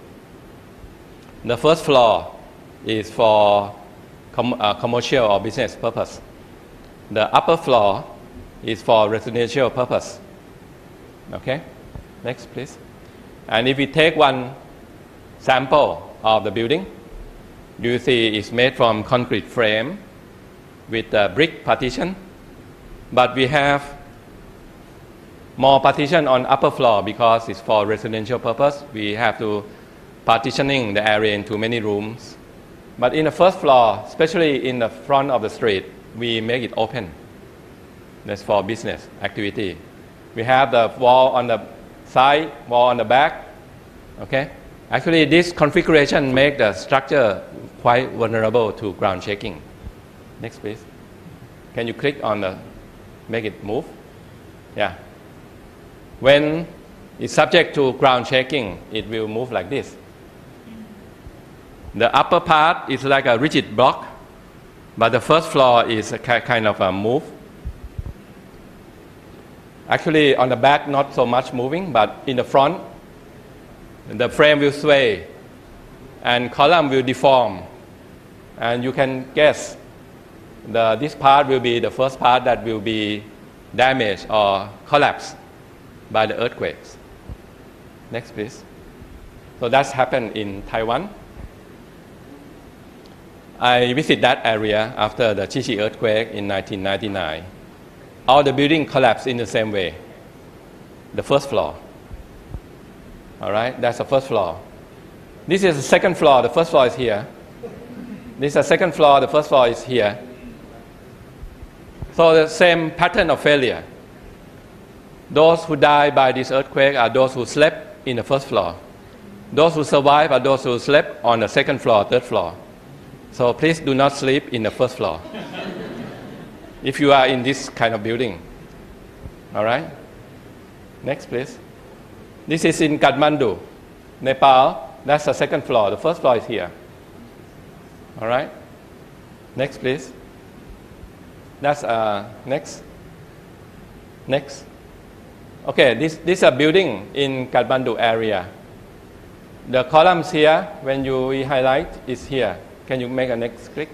The first floor is for com uh, commercial or business purpose. The upper floor is for residential purpose. Okay, next please. And if we take one sample of the building, you see it's made from concrete frame with a brick partition, but we have more partition on upper floor because it's for residential purpose. We have to partitioning the area into many rooms. But in the first floor, especially in the front of the street, we make it open. That's for business activity. We have the wall on the side, wall on the back. Okay. Actually, this configuration makes the structure quite vulnerable to ground shaking. Next, please. Can you click on the, make it move? Yeah. When it's subject to ground shaking, it will move like this. The upper part is like a rigid block, but the first floor is a kind of a move. Actually, on the back, not so much moving, but in the front, the frame will sway and column will deform. And you can guess the, this part will be the first part that will be damaged or collapsed by the earthquakes. Next, please. So that's happened in Taiwan. I visited that area after the Chi Chi earthquake in nineteen ninety-nine. All the buildings collapsed in the same way. The first floor. All right, that's the first floor. This is the second floor. The first floor is here. This is the second floor. The first floor is here. So the same pattern of failure. Those who die by this earthquake are those who slept in the first floor. Those who survive are those who slept on the second floor, third floor. So please do not sleep in the first floor. if you are in this kind of building. All right? Next, please. This is in Kathmandu, Nepal. That's the second floor. The first floor is here. All right? Next, please. That's uh, next. Next. Okay, this, this is a building in Kathmandu area. The columns here, when you highlight, is here. Can you make a next click?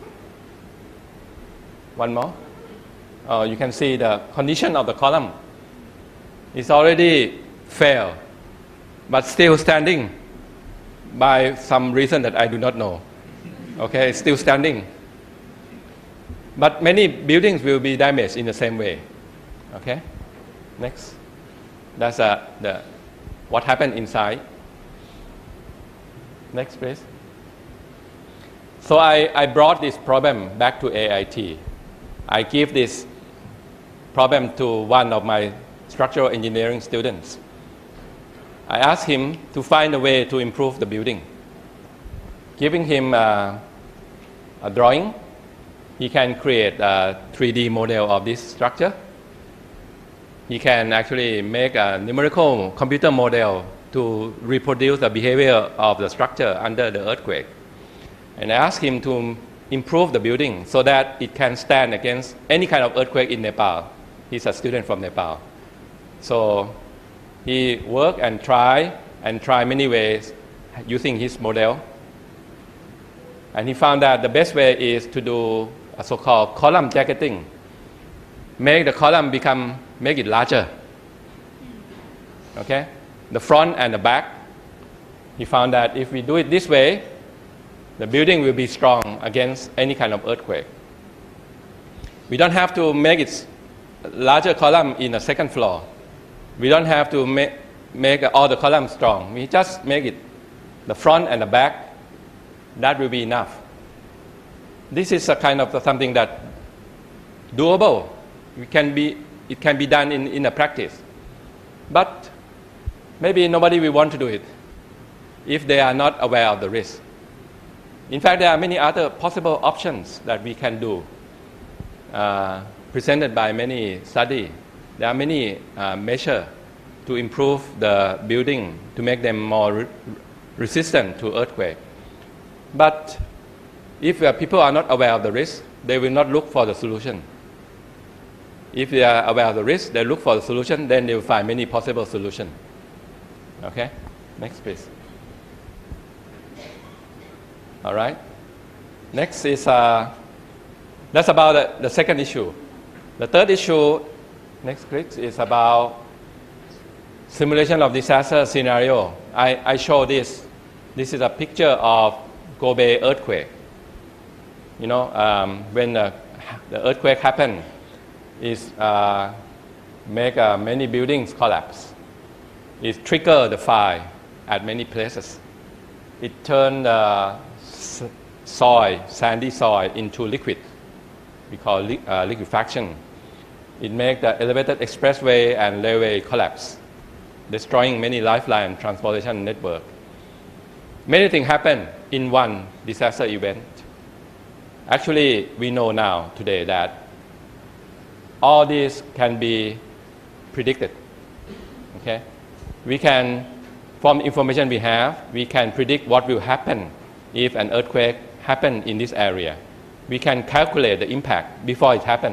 One more. Oh, you can see the condition of the column. It's already failed, but still standing by some reason that I do not know. Okay, it's still standing. But many buildings will be damaged in the same way. Okay, next. That's uh, the, what happened inside. Next, please. So I, I brought this problem back to A I T. I give this problem to one of my structural engineering students. I asked him to find a way to improve the building. Giving him uh, a drawing, he can create a three D model of this structure. He can actually make a numerical computer model to reproduce the behavior of the structure under the earthquake. And I asked him to improve the building so that it can stand against any kind of earthquake in Nepal. He's a student from Nepal. So he worked and tried and tried many ways using his model. And he found that the best way is to do a so-called column jacketing. Make the column become, make it larger. Okay? The front and the back. He found that if we do it this way, the building will be strong against any kind of earthquake. We don't have to make it larger column in the second floor. We don't have to make, make all the columns strong. We just make it the front and the back. That will be enough. This is a kind of something that doable. It can be, it can be done in, in a practice. But maybe nobody will want to do it if they are not aware of the risk. In fact, there are many other possible options that we can do, uh, presented by many studies. There are many uh, measures to improve the building, to make them more re resistant to earthquake. But if uh, people are not aware of the risk, they will not look for the solution. If they are aware of the risk, they look for the solution, then they will find many possible solutions. Okay? Next, please. All right. Next is, uh, that's about the, the second issue. The third issue, next click, is about simulation of disaster scenario. I, I show this. This is a picture of Kobe earthquake. You know, um, when the, the earthquake happened, it uh, make uh, many buildings collapse. It triggered the fire at many places. It turned uh, soil, sandy soil, into liquid. We call li uh, liquefaction. It made the elevated expressway and railway collapse, destroying many lifeline transportation network. Many things happen in one disaster event. Actually, we know now today that all this can be predicted. Okay? We can, from the information we have, we can predict what will happen if an earthquake happens in this area. We can calculate the impact before it happens.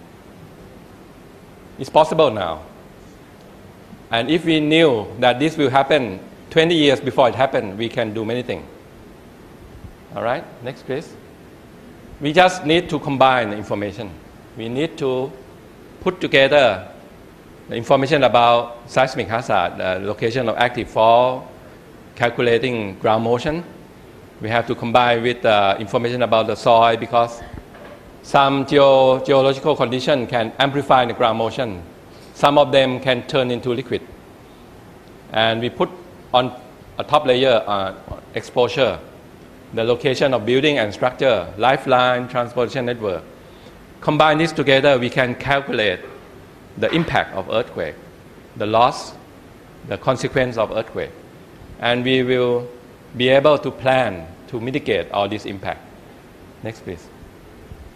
It's possible now. And if we knew that this will happen twenty years before it happened, we can do many things. All right, next please. We just need to combine the information. We need to put together the information about seismic hazard, the location of active fault, calculating ground motion. We have to combine with uh, information about the soil, because some geo geological conditions can amplify the ground motion. Some of them can turn into liquid. And we put on a top layer uh, exposure, the location of building and structure, lifeline, transportation network. Combine this together, we can calculate the impact of earthquake, the loss, the consequence of earthquake. And we will be able to plan to mitigate all this impact. Next, please.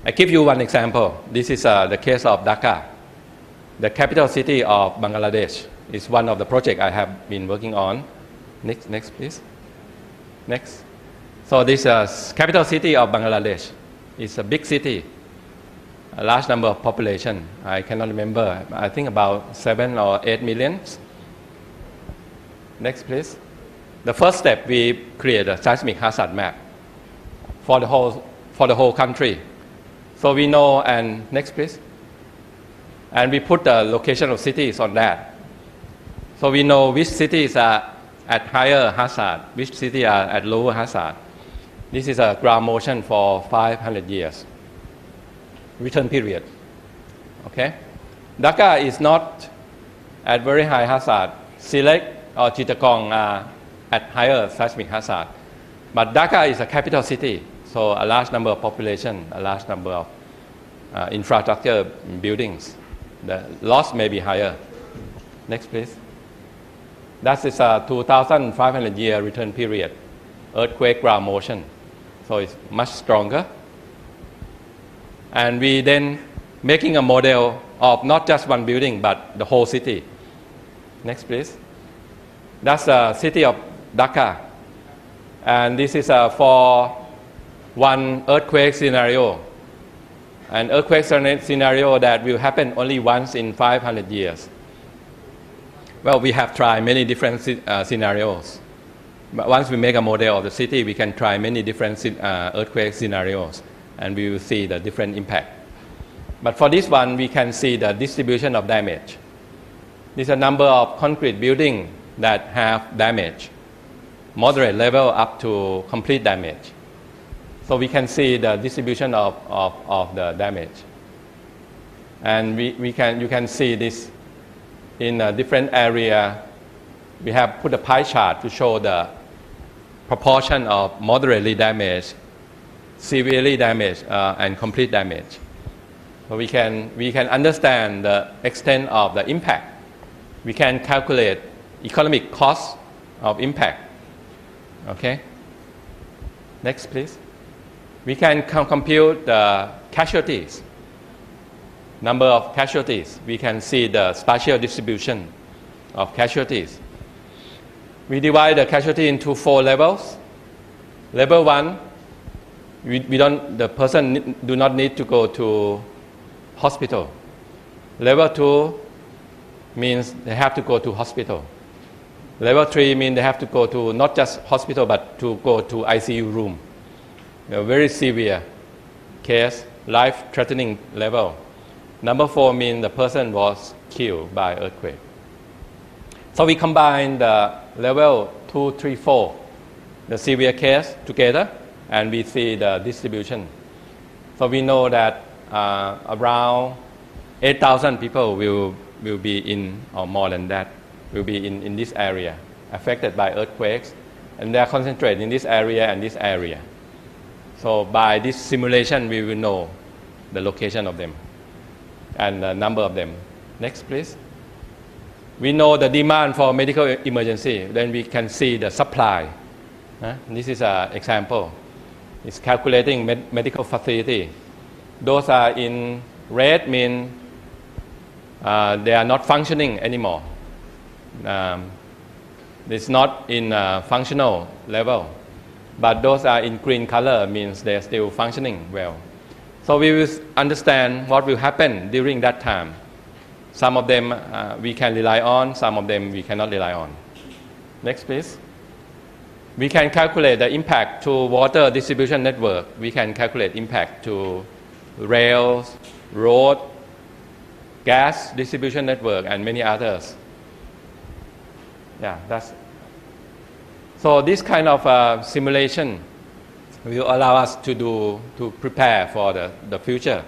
I give you one example. This is uh, the case of Dhaka, the capital city of Bangladesh. Is one of the projects I have been working on. Next, next, please. Next. So this uh, capital city of Bangladesh is a big city, a large number of population. I cannot remember. I think about seven or eight millions. Next, please. The first step, we create a seismic hazard map for the whole for the whole country. So we know, and next, please. And we put the location of cities on that. So we know which cities are at higher hazard, which cities are at lower hazard. This is a ground motion for five hundred years, return period. Okay? Dhaka is not at very high hazard. Silek or Chittagong are at higher seismic hazard. But Dhaka is a capital city, so a large number of population, a large number of uh, infrastructure buildings. The loss may be higher. Next, please. That is a two thousand five hundred year return period, earthquake ground motion. So it's much stronger. And we then making a model of not just one building, but the whole city. Next, please. That's the city of Dhaka. And this is uh, for one earthquake scenario. An earthquake scenario that will happen only once in five hundred years. Well, we have tried many different uh, scenarios. But once we make a model of the city, we can try many different uh, earthquake scenarios, and we will see the different impact. But for this one, we can see the distribution of damage. This is a number of concrete buildings that have damage, moderate level up to complete damage. So we can see the distribution of, of, of the damage. And we, we can, you can see this in a different area. We have put a pie chart to show the proportion of moderately damaged, severely damaged, uh, and complete damage. So we can, we can understand the extent of the impact. We can calculate economic cost of impact. Okay? Next, please. We can com- compute the casualties, number of casualties. We can see the spatial distribution of casualties. We divide the casualty into four levels. Level one, we, we don't, the person do not need to go to hospital. Level two means they have to go to hospital. Level three means they have to go to not just hospital, but to go to I C U room. A very severe case, life-threatening level. Number four means the person was killed by earthquake. So we combine the level two, three, four, the severe case together, and we see the distribution. So we know that uh, around eight thousand people will, will be in, or more than that, will be in, in this area, affected by earthquakes, and they are concentrated in this area and this area. So by this simulation, we will know the location of them and the number of them. Next, please. We know the demand for medical emergency. Then we can see the supply. Uh, this is an example. It's calculating med- medical facility. Those are in red mean uh, they are not functioning anymore. Um, it's not in uh, functional level. But those are in green color means they are still functioning well. So we will understand what will happen during that time. Some of them uh, we can rely on, some of them we cannot rely on. Next, please. We can calculate the impact to water distribution network. We can calculate impact to rails, road, gas distribution network, and many others. Yeah, that's. So this kind of uh, simulation will allow us to do to prepare for the, the future.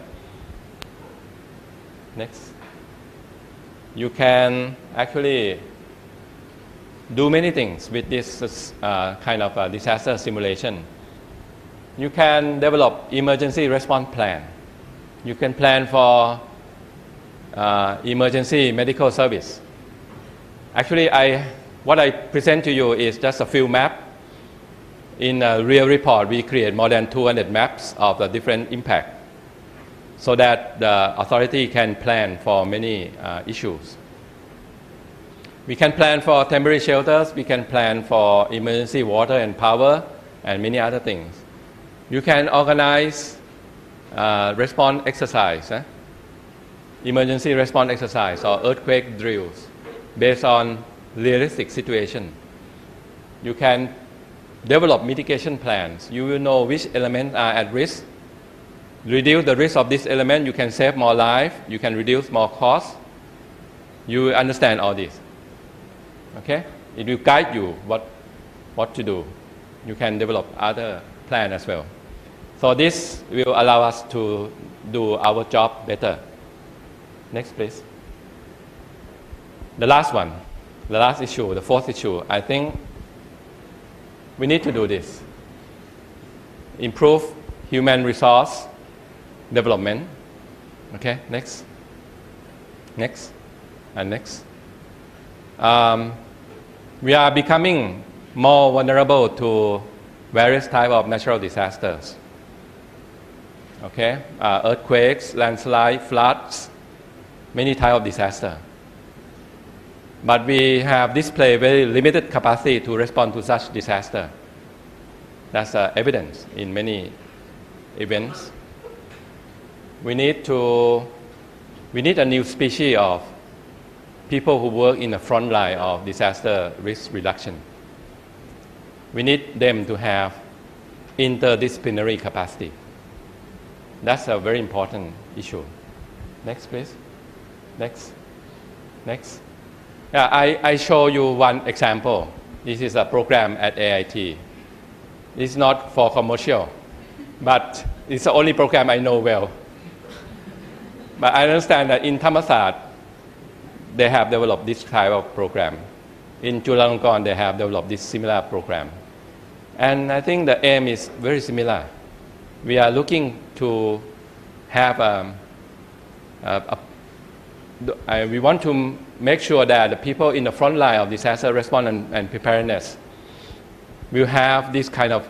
Next. You can actually do many things with this uh, kind of uh, disaster simulation. You can develop emergency response plan. You can plan for uh, emergency medical service. Actually, I, what I present to you is just a few maps. In a real report, we create more than two hundred maps of the different impact. so that the authority can plan for many uh, issues. We can plan for temporary shelters, we can plan for emergency water and power, and many other things. You can organize uh, response exercise, eh? emergency response exercise or earthquake drills based on realistic situation. You can develop mitigation plans. You will know which elements are at risk. Reduce the risk of this element, you can save more life, you can reduce more costs. You will understand all this. Okay? It will guide you what, what to do. You can develop other plans as well. So this will allow us to do our job better. Next, please. The last one, the last issue, the fourth issue, I think we need to do this. Improve human resource development. Okay, next. Next. And next. Um, we are becoming more vulnerable to various types of natural disasters. Okay, uh, earthquakes, landslide, floods, many types of disaster. But we have displayed very limited capacity to respond to such disaster. That's uh, evidence in many events. We need to, we need a new species of people who work in the front line of disaster risk reduction. We need them to have interdisciplinary capacity. That's a very important issue. Next, please. Next. Next. Yeah, I, I show you one example. This is a program at A I T. It's not for commercial, but it's the only program I know well. But I understand that in Thammasat, they have developed this type of program. In Chulalongkorn, they have developed this similar program. And I think the aim is very similar. We are looking to have um, a, a, a, we want to make sure that the people in the front line of disaster response and, and preparedness will have this kind of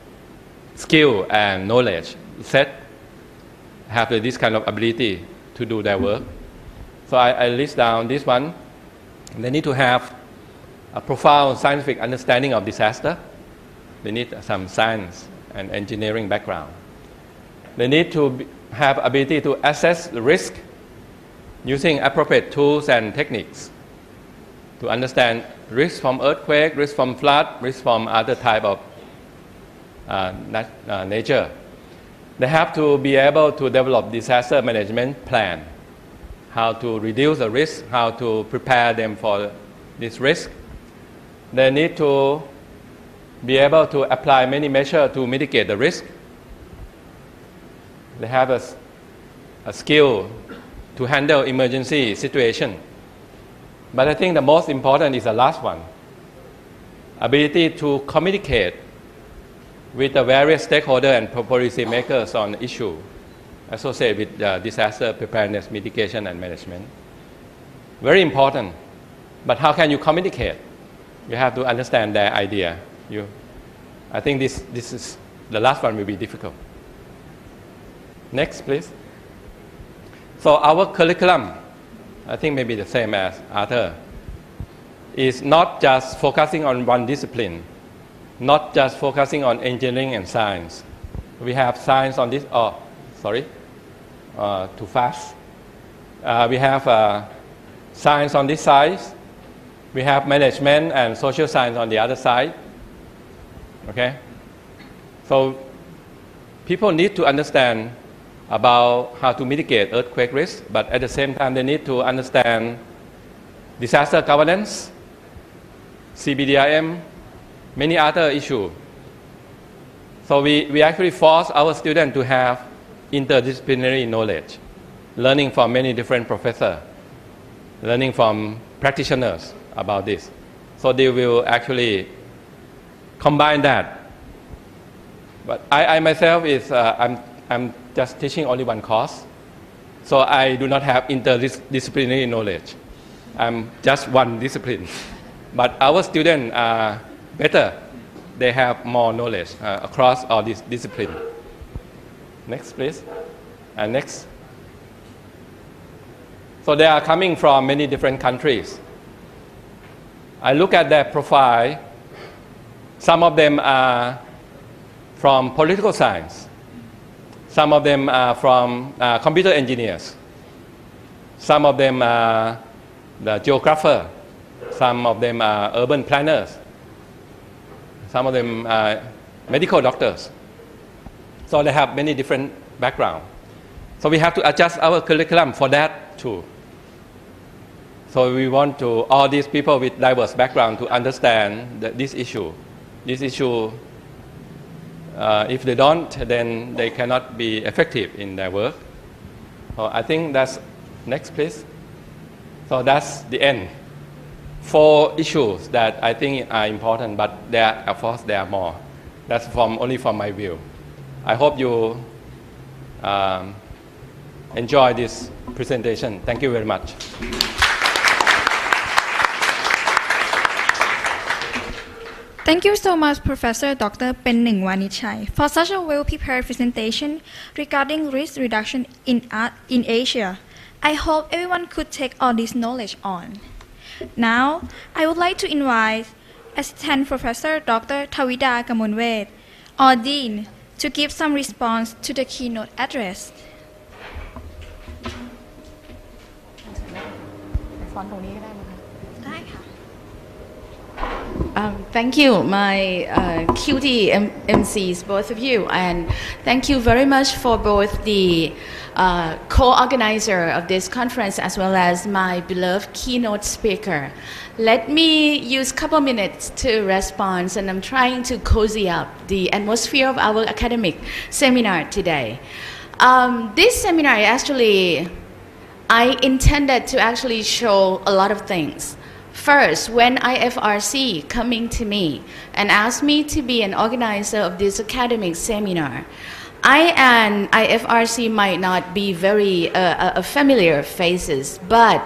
skill and knowledge set, have this kind of ability to do their work. So I, I list down this one. They need to have a profound scientific understanding of disaster. They need some science and engineering background. They need to be, have ability to assess the risk using appropriate tools and techniques to understand risk from earthquake, risk from flood, risk from other type of uh, nat uh, nature. They have to be able to develop disaster management plan, how to reduce the risk, how to prepare them for this risk. They need to be able to apply many measures to mitigate the risk. They have a, a skill to handle emergency situation. But I think the most important is the last one. Ability to communicate with the various stakeholders and policy makers on the issue associated with uh, disaster preparedness, mitigation, and management. Very important. But how can you communicate? You have to understand their idea. You, I think this, this is, the last one will be difficult. Next, please. So our curriculum, I think maybe the same as Arthur, is not just focusing on one discipline, not just focusing on engineering and science. We have science on this, oh, sorry, uh, too fast. Uh, we have uh, science on this side. We have management and social science on the other side. Okay? So people need to understand about how to mitigate earthquake risk, but at the same time they need to understand disaster governance, C B D I M, many other issues. So we, we actually force our students to have interdisciplinary knowledge, learning from many different professors, learning from practitioners about this. So they will actually combine that. But I, I myself is, uh, I'm, I'm just teaching only one course. So I do not have interdisciplinary knowledge. I'm just one discipline. But our students are better. They have more knowledge uh, across all these disciplines. Next, please. And next. So they are coming from many different countries. I look at their profile. Some of them are from political science. Some of them are from uh, computer engineers. Some of them are the geographer. Some of them are urban planners. Some of them are medical doctors. So they have many different backgrounds. So we have to adjust our curriculum for that too. So we want to all these people with diverse background to understand that this issue. This issue, uh, if they don't, then they cannot be effective in their work. So I think that's, next please. So that's the end. Four issues that I think are important, but there, of course, there are more. That's from, only from my view. I hope you um, enjoy this presentation. Thank you very much. Thank you so much, Professor Doctor Penning Wanichai, for such a well-prepared presentation regarding risk reduction in, art in Asia. I hope everyone could take all this knowledge on. Now, I would like to invite Assistant Professor Doctor Tawida Kamunwet, or Dean, to give some response to the keynote address. Um, thank you, my uh, cutie M MCs, both of you, and thank you very much for both the uh, co-organizer of this conference as well as my beloved keynote speaker. Let me use a couple minutes to respond, and I'm trying to cozy up the atmosphere of our academic seminar today. Um, this seminar actually, I intended to actually show a lot of things. First, when I F R C coming to me and asked me to be an organizer of this academic seminar, I and I F R C might not be very uh, uh, familiar faces, but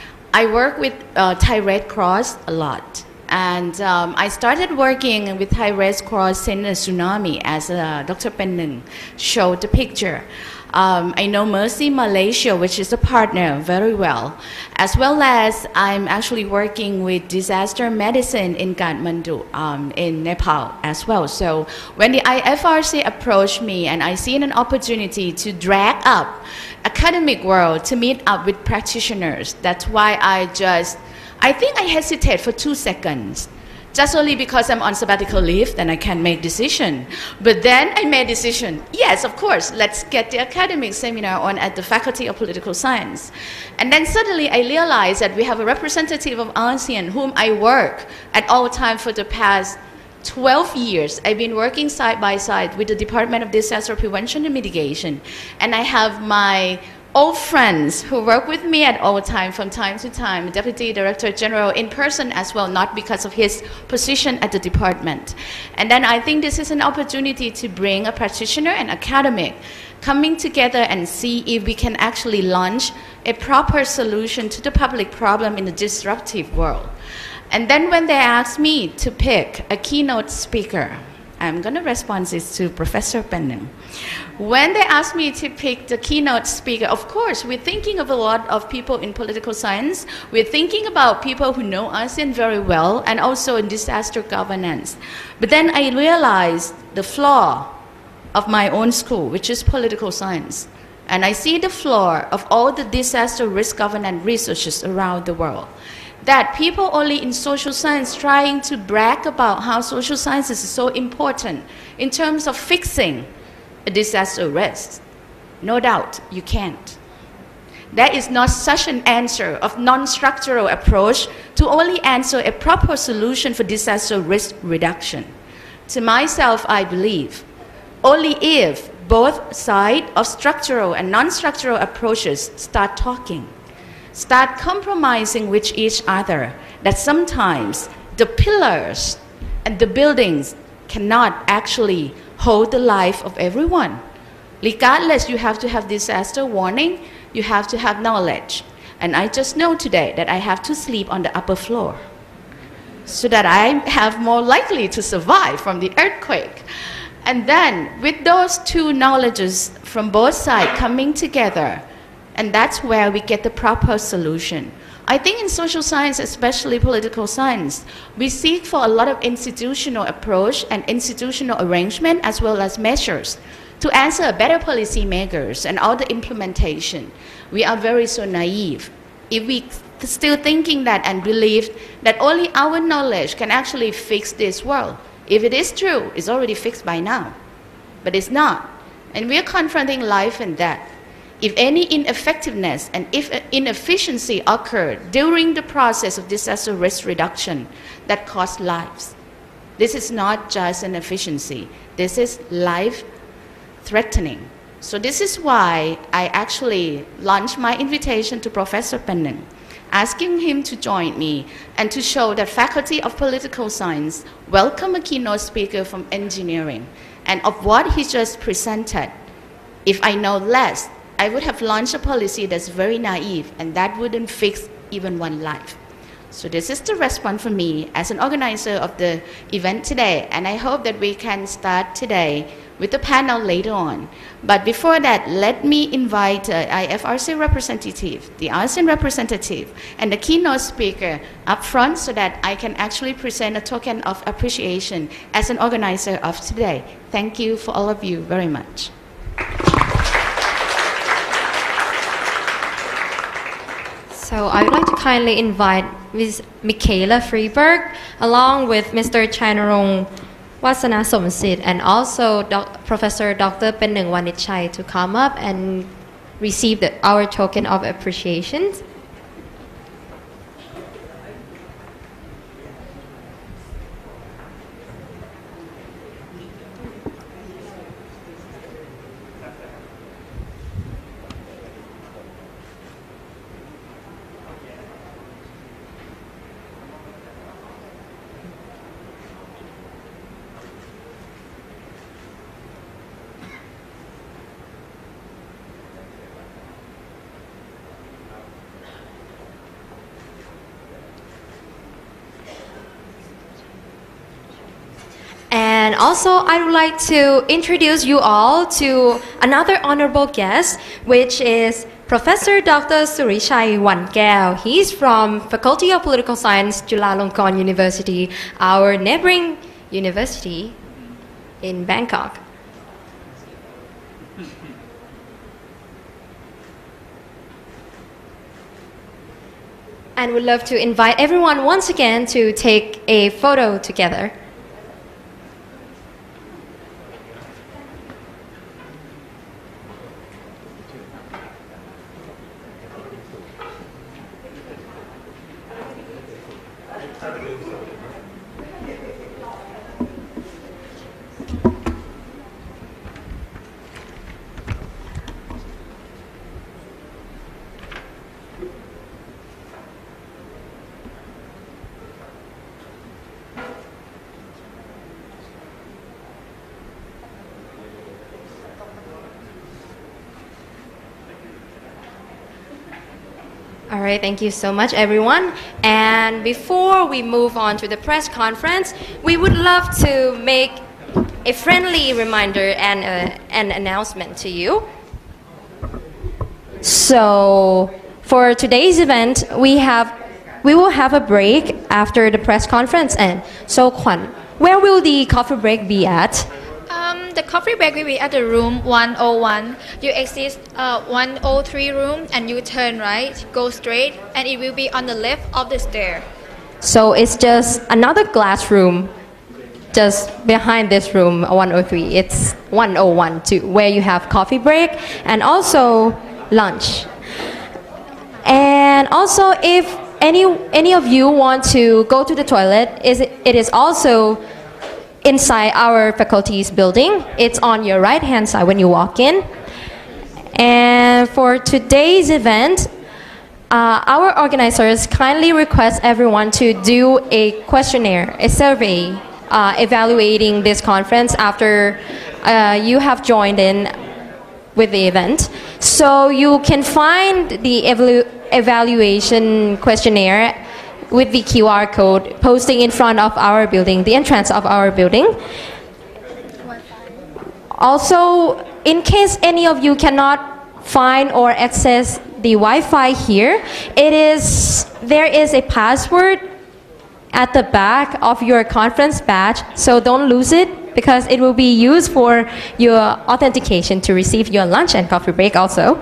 I work with uh, Thai Red Cross a lot. And um, I started working with Thai Red Cross in a tsunami, as uh, Doctor Penning showed the picture. Um, I know Mercy Malaysia, which is a partner, very well, as well as I'm actually working with disaster medicine in Kathmandu, um, in Nepal as well. So when the I F R C approached me and I seen an opportunity to drag up academic world to meet up with practitioners, that's why I just, I think I hesitate for two seconds. Just only because I'm on sabbatical leave, then I can make decision. But then I made decision. Yes, of course, let's get the academic seminar on at the Faculty of Political Science. And then suddenly I realized that we have a representative of ASEAN whom I work at all time for the past twelve years. I've been working side by side with the Department of Disaster Prevention and Mitigation. And I have my old friends who work with me at all time from time to time, Deputy Director General in person as well, not because of his position at the department. And then I think this is an opportunity to bring a practitioner and academic coming together and see if we can actually launch a proper solution to the public problem in the disruptive world. And then when they asked me to pick a keynote speaker, I'm going to respond this to Professor Penning. When they asked me to pick the keynote speaker, of course, we're thinking of a lot of people in political science. We're thinking about people who know ASEAN very well and also in disaster governance. But then I realized the flaw of my own school, which is political science. And I see the flaw of all the disaster risk governance researchers around the world. That people only in social science trying to brag about how social sciences is so important in terms of fixing a disaster risk. No doubt, you can't. There is not such an answer of non-structural approach to only answer a proper solution for disaster risk reduction. To myself, I believe, only if both sides of structural and non-structural approaches start talking, start compromising with each other, that sometimes the pillars and the buildings cannot actually hold the life of everyone. Regardless, you have to have disaster warning, you have to have knowledge. And I just know today that I have to sleep on the upper floor so that I have more likely to survive from the earthquake. And then with those two knowledges from both sides coming together, and that's where we get the proper solution. I think in social science, especially political science, we seek for a lot of institutional approach and institutional arrangement as well as measures to answer better policy makers and all the implementation. We are very so naive. If we still thinking that and believe that only our knowledge can actually fix this world. If it is true, it's already fixed by now. But it's not. And we are confronting life and death. If any ineffectiveness and if inefficiency occurred during the process of disaster risk reduction, that costs lives. This is not just an efficiency. This is life-threatening. So this is why I actually launched my invitation to Professor Penning, asking him to join me and to show that Faculty of Political Science welcome a keynote speaker from engineering. And of what he just presented, if I know less, I would have launched a policy that's very naive, and that wouldn't fix even one life. So this is the response for me as an organizer of the event today, and I hope that we can start today with the panel later on. But before that, let me invite uh, I F R C representative, the ASEAN representative, and the keynote speaker up front so that I can actually present a token of appreciation as an organizer of today. Thank you for all of you very much. So I would like to kindly invite Miz Michaela Freeberg along with Mister Chainarong Wasana Somsit and also Doc Professor Doctor Penneng Wanichai to come up and receive the, our token of appreciation. And also, I would like to introduce you all to another honorable guest, which is Professor Doctor Surishai Wankeo. He's from Faculty of Political Science, Chulalongkorn University, our neighboring university in Bangkok. And we'd love to invite everyone once again to take a photo together. All right, thank you so much, everyone. And before we move on to the press conference, we would love to make a friendly reminder and uh, an announcement to you. So, for today's event, we have we will have a break after the press conference ends. So, Kwan, where will the coffee break be at? Um, the coffee break will be at the room one oh one. You exit uh, one oh three room and you turn right, go straight, and it will be on the left of the stair. So it's just another glass room just behind this room, one oh three. It's one oh one too, where you have coffee break and also lunch. And also, if any any of you want to go to the toilet, is it, it is also inside our faculty's building. It's on your right hand side when you walk in. And for today's event, uh, our organizers kindly request everyone to do a questionnaire, a survey, uh, evaluating this conference after uh, you have joined in with the event. So you can find the evalu evaluation questionnaire with the Q R code posting in front of our building, the entrance of our building. Also, in case any of you cannot find or access the Wi-Fi here, it is, there is a password at the back of your conference badge, so don't lose it because it will be used for your authentication to receive your lunch and coffee break also.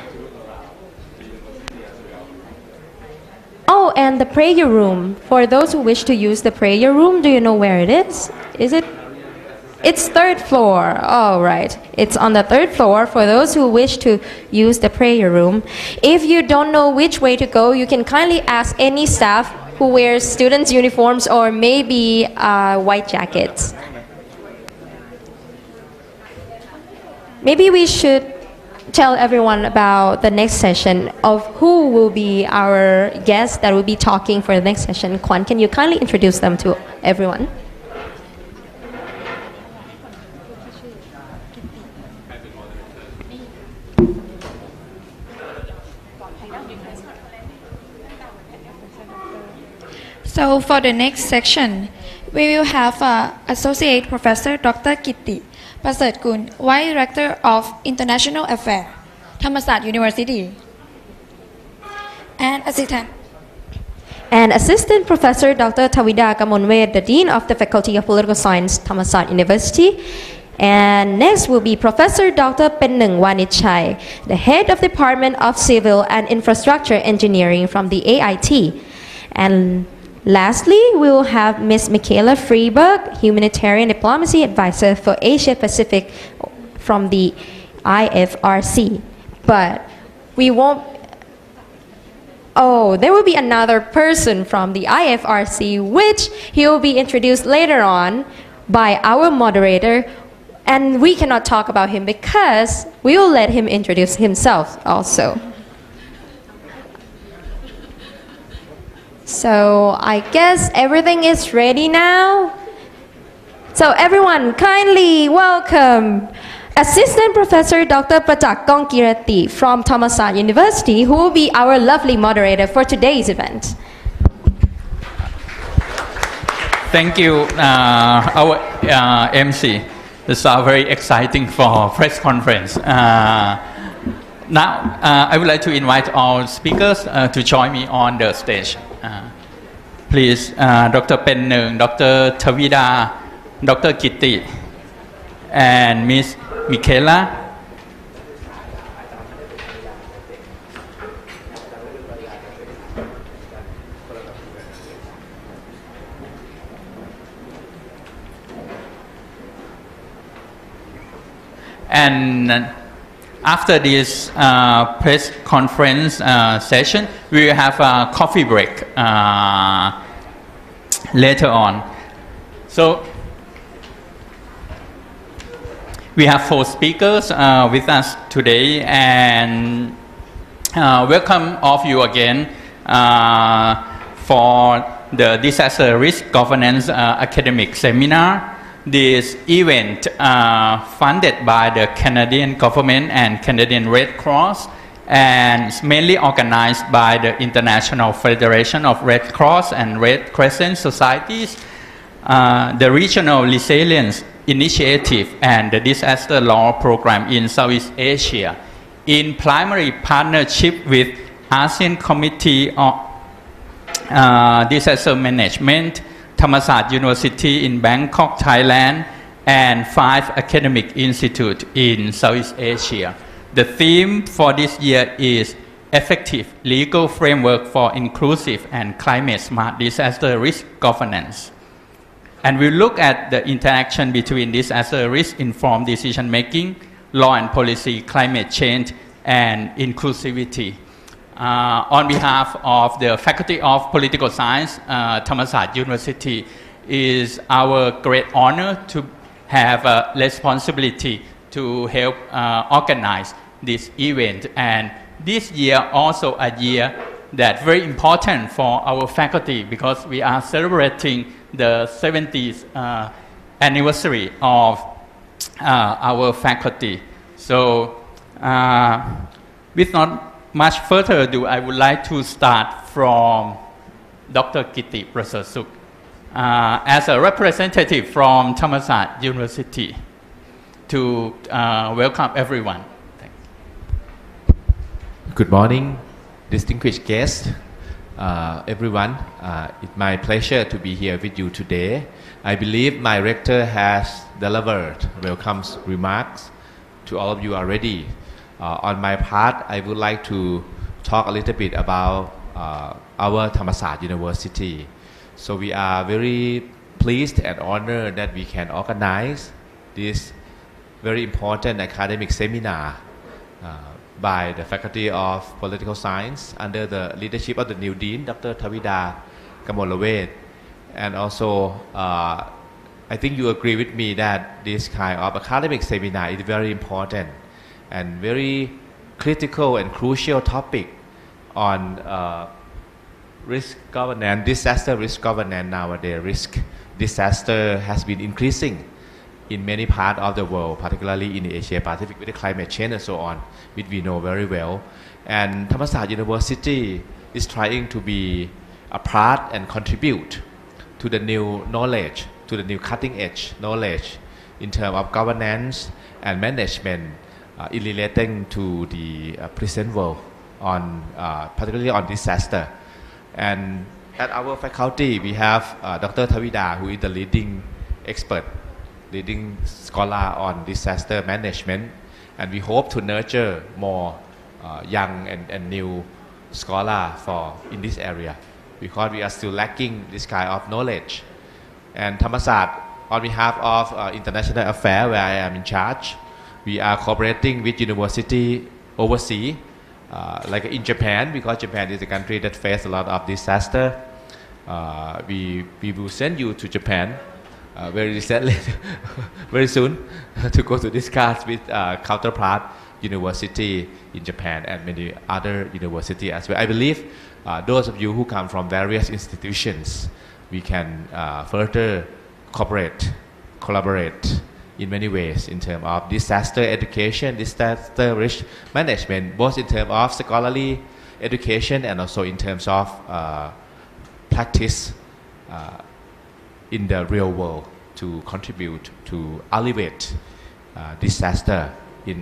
Oh, and the prayer room. For those who wish to use the prayer room, do you know where it is? Is it? It's third floor. Oh, right. It's on the third floor for those who wish to use the prayer room. If you don't know which way to go, you can kindly ask any staff who wears students' uniforms or maybe uh, white jackets. Maybe we should tell everyone about the next session of who will be our guests that will be talking for the next session. Kwan, can you kindly introduce them to everyone? So for the next section, we will have uh, Associate Professor Doctor Kitti Prasertkul, Vice Director of International Affairs, Thammasat University, and Assistant and Assistant Professor Doctor Tawida Kamonwed, the Dean of the Faculty of Political Science, Thammasat University. And next will be Professor Doctor Pennung Wanichai, the Head of Department of Civil and Infrastructure Engineering from the A I T. And lastly, we will have Miz Michaela Freeberg, Humanitarian Diplomacy Advisor for Asia Pacific from the I F R C. But we won't, oh, there will be another person from the I F R C, which he will be introduced later on by our moderator, and we cannot talk about him because we will let him introduce himself also. So I guess everything is ready now. So everyone, kindly welcome Assistant Professor Doctor Prachak Kongkirati from Thammasat University, who will be our lovely moderator for today's event. Thank you, uh, our uh, M C. This is uh, very exciting for press conference. Uh, now, uh, I would like to invite all speakers uh, to join me on the stage. Uh, please, uh, Doctor Pennung, Doctor Tawida, Doctor Kitti, and Miz Michaela. And after this uh, press conference uh, session, we will have a coffee break uh, later on. So we have four speakers uh, with us today, and uh, welcome all of you again uh, for the Disaster Risk Governance uh, Academic Seminar. This event uh, funded by the Canadian government and Canadian Red Cross, and mainly organized by the International Federation of Red Cross and Red Crescent Societies, uh, the Regional Resilience Initiative, and the Disaster Law Program in Southeast Asia, in primary partnership with ASEAN Committee on uh, Disaster Management, Thammasat University in Bangkok, Thailand, and five academic institutes in Southeast Asia. The theme for this year is Effective Legal Framework for Inclusive and Climate Smart Disaster Risk Governance. And we look at the interaction between disaster risk informed decision making, law and policy, climate change, and inclusivity. Uh, on behalf of the Faculty of Political Science, uh, Thammasat University, is our great honor to have a responsibility to help uh, organize this event. And this year also a year that's very important for our faculty because we are celebrating the seventieth uh, anniversary of uh, our faculty. So uh, with not much further ado, I would like to start from Doctor Kitti Prasertkul. Uh, as a representative from Thammasat University, to uh, welcome everyone. Good morning, distinguished guests, uh, everyone. Uh, it's my pleasure to be here with you today. I believe my rector has delivered welcome remarks to all of you already. Uh, on my part, I would like to talk a little bit about uh, our Thammasat University. So we are very pleased and honored that we can organize this very important academic seminar uh, by the Faculty of Political Science under the leadership of the new Dean, Doctor Thawida Kamolavet. And also, uh, I think you agree with me that this kind of academic seminar is very important and very critical and crucial topic on uh, risk governance, disaster risk governance nowadays. Risk disaster has been increasing in many parts of the world, particularly in the Asia Pacific with the climate change and so on, which we know very well. And Thammasat University is trying to be a part and contribute to the new knowledge, to the new cutting edge knowledge in terms of governance and management uh, in relating to the uh, present world, on uh, particularly on disaster. And at our faculty, we have uh, Doctor Thawida, who is the leading expert, leading scholar on disaster management, and we hope to nurture more uh, young and, and new scholar for in this area, because we are still lacking this kind of knowledge. And Thammasat, on behalf of uh, International Affairs, where I am in charge, we are cooperating with university overseas, uh, like in Japan, because Japan is a country that faces a lot of disaster. Uh, we, we will send you to Japan Uh, very recently, very soon, to go to discuss with uh, counterpart university in Japan and many other universities as well. I believe uh, those of you who come from various institutions, we can uh, further cooperate, collaborate in many ways in terms of disaster education, disaster risk management, both in terms of scholarly education and also in terms of uh, practice uh, in the real world to contribute to alleviate uh, disaster in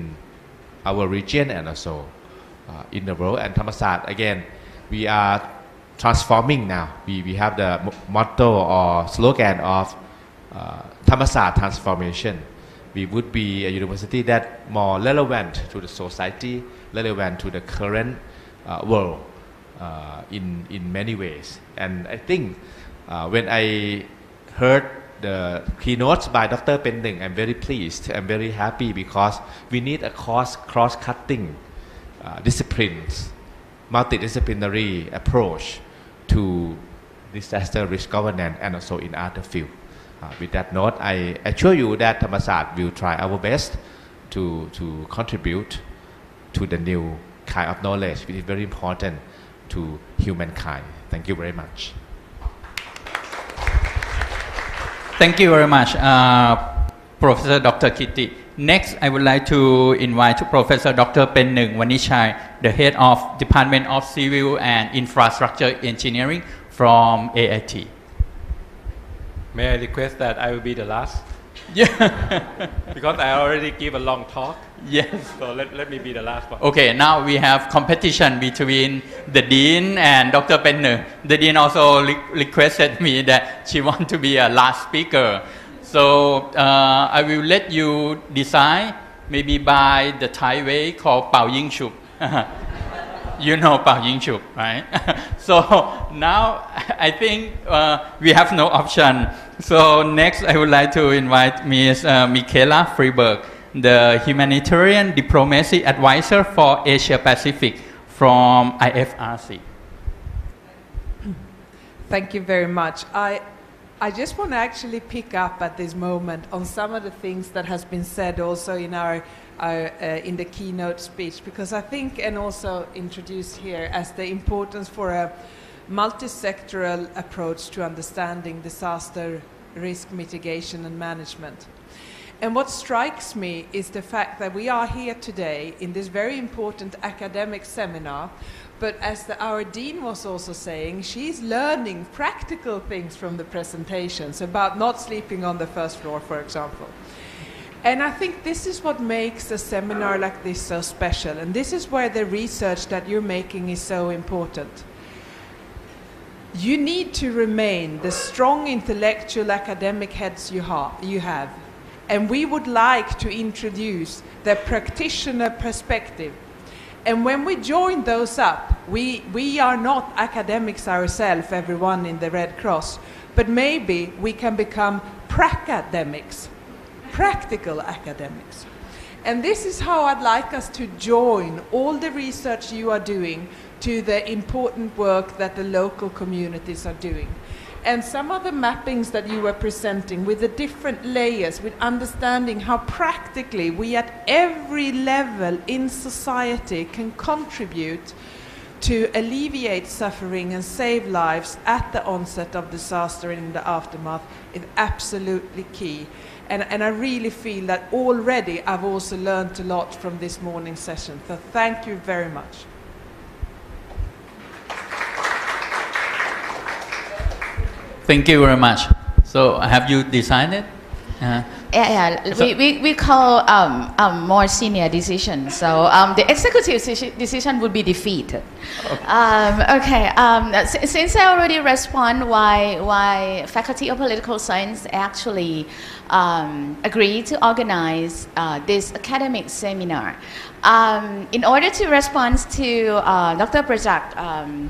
our region and also uh, in the world. And Thammasat, again, we are transforming now. We, we have the motto or slogan of uh, Thammasat transformation. We would be a university that more relevant to the society, relevant to the current uh, world uh, in, in many ways. And I think uh, when I heard the keynotes by Doctor Pendeng, I'm very pleased. I'm very happy because we need a cross cross-cutting uh, disciplines, multidisciplinary approach to disaster risk governance and also in other fields. Uh, with that note, I assure you that Thammasat will try our best to to contribute to the new kind of knowledge, which is very important to humankind. Thank you very much. Thank you very much, uh, Professor Doctor Kitty. Next, I would like to invite Professor Doctor Penneng Wanichai, the head of Department of Civil and Infrastructure Engineering from A I T. May I request that I will be the last? Yeah. Because I already give a long talk. Yes. So let, let me be the last one. Okay, now we have competition between the Dean and Doctor Penneng. The Dean also re requested me that she wants to be a last speaker. So uh, I will let you decide, maybe by the Thai way called Pao Ying Chup. You know Pao Ying Chup, right? So now I think uh, we have no option. So next I would like to invite Miz Uh, Michaela Freeberg, the Humanitarian Diplomacy Advisor for Asia Pacific from I F R C. Thank you very much. I, I just want to actually pick up at this moment on some of the things that has been said also in our, our uh, in the keynote speech, because I think, and also introduced here, as the importance for a multi-sectoral approach to understanding disaster risk mitigation and management. And what strikes me is the fact that we are here today in this very important academic seminar, but as the, our dean was also saying, she's learning practical things from the presentations about not sleeping on the first floor, for example. And I think this is what makes a seminar like this so special, and this is where the research that you're making is so important. You need to remain the strong intellectual academic heads you, ha you have, and we would like to introduce the practitioner perspective. And when we join those up, we, we are not academics ourselves, everyone in the Red Cross, but maybe we can become pracademics. Practical academics. And this is how I'd like us to join all the research you are doing to the important work that the local communities are doing. And some of the mappings that you were presenting with the different layers, with understanding how practically we at every level in society can contribute to alleviate suffering and save lives at the onset of disaster and in the aftermath is absolutely key. And, and I really feel that already I've also learned a lot from this morning's session. So thank you very much. Thank you very much. So have you decided? Uh, Yeah, yeah. So- we, we, we call um, um, more senior decisions. So um, the executive deci- decision would be defeated. Okay. Um, okay. Um, s- since I already respond why why Faculty of Political Science actually um, agreed to organize uh, this academic seminar, um, in order to respond to uh, Doctor Prajak um,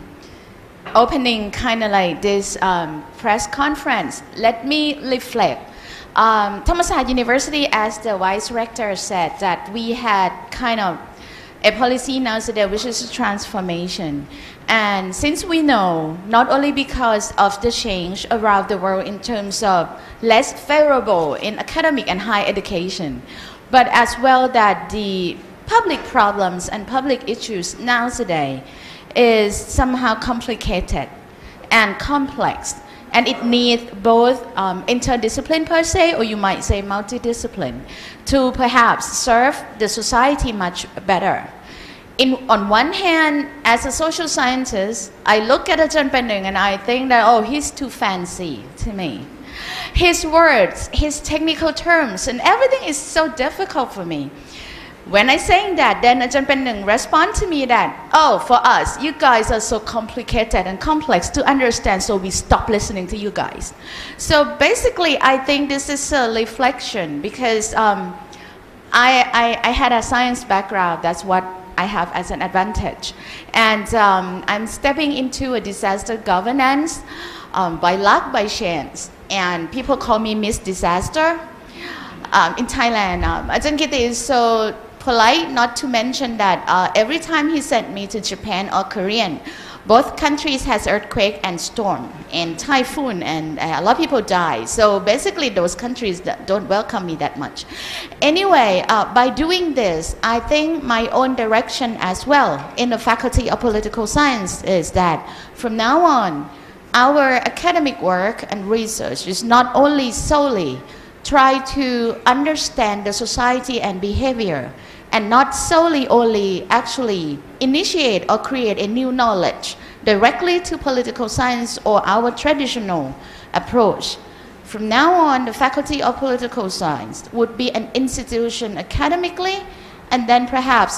opening kind of like this um, press conference, let me reflect. Um, Thammasat University, as the vice rector said, that we had kind of a policy nowadays which is a transformation. And since we know, not only because of the change around the world in terms of less favorable in academic and higher education, but as well that the public problems and public issues nowadays is somehow complicated and complex. And it needs both um, interdiscipline per se, or you might say multidiscipline, to perhaps serve the society much better. In, on one hand, as a social scientist, I look at Ajahn Pendeng and I think that, oh, he's too fancy to me. His words, his technical terms, and everything is so difficult for me. When I saying that, then Ajahn Pendeng respond to me that, oh, for us, you guys are so complicated and complex to understand, so we stop listening to you guys. So basically, I think this is a reflection because um, I, I, I had a science background. That's what I have as an advantage. And um, I'm stepping into a disaster governance um, by luck, by chance. And people call me Miss Disaster. Um, in Thailand, um, Ajahn Kitty is so polite not to mention that uh, every time he sent me to Japan or Korean, both countries has earthquake and storm and typhoon, and uh, a lot of people die. So basically those countries that don't welcome me that much. Anyway, uh, by doing this, I think my own direction as well in the Faculty of Political Science is that from now on, our academic work and research is not only solely try to understand the society and behavior, and not solely only actually initiate or create a new knowledge directly to political science or our traditional approach. From now on, the Faculty of Political Science would be an institution academically and then perhaps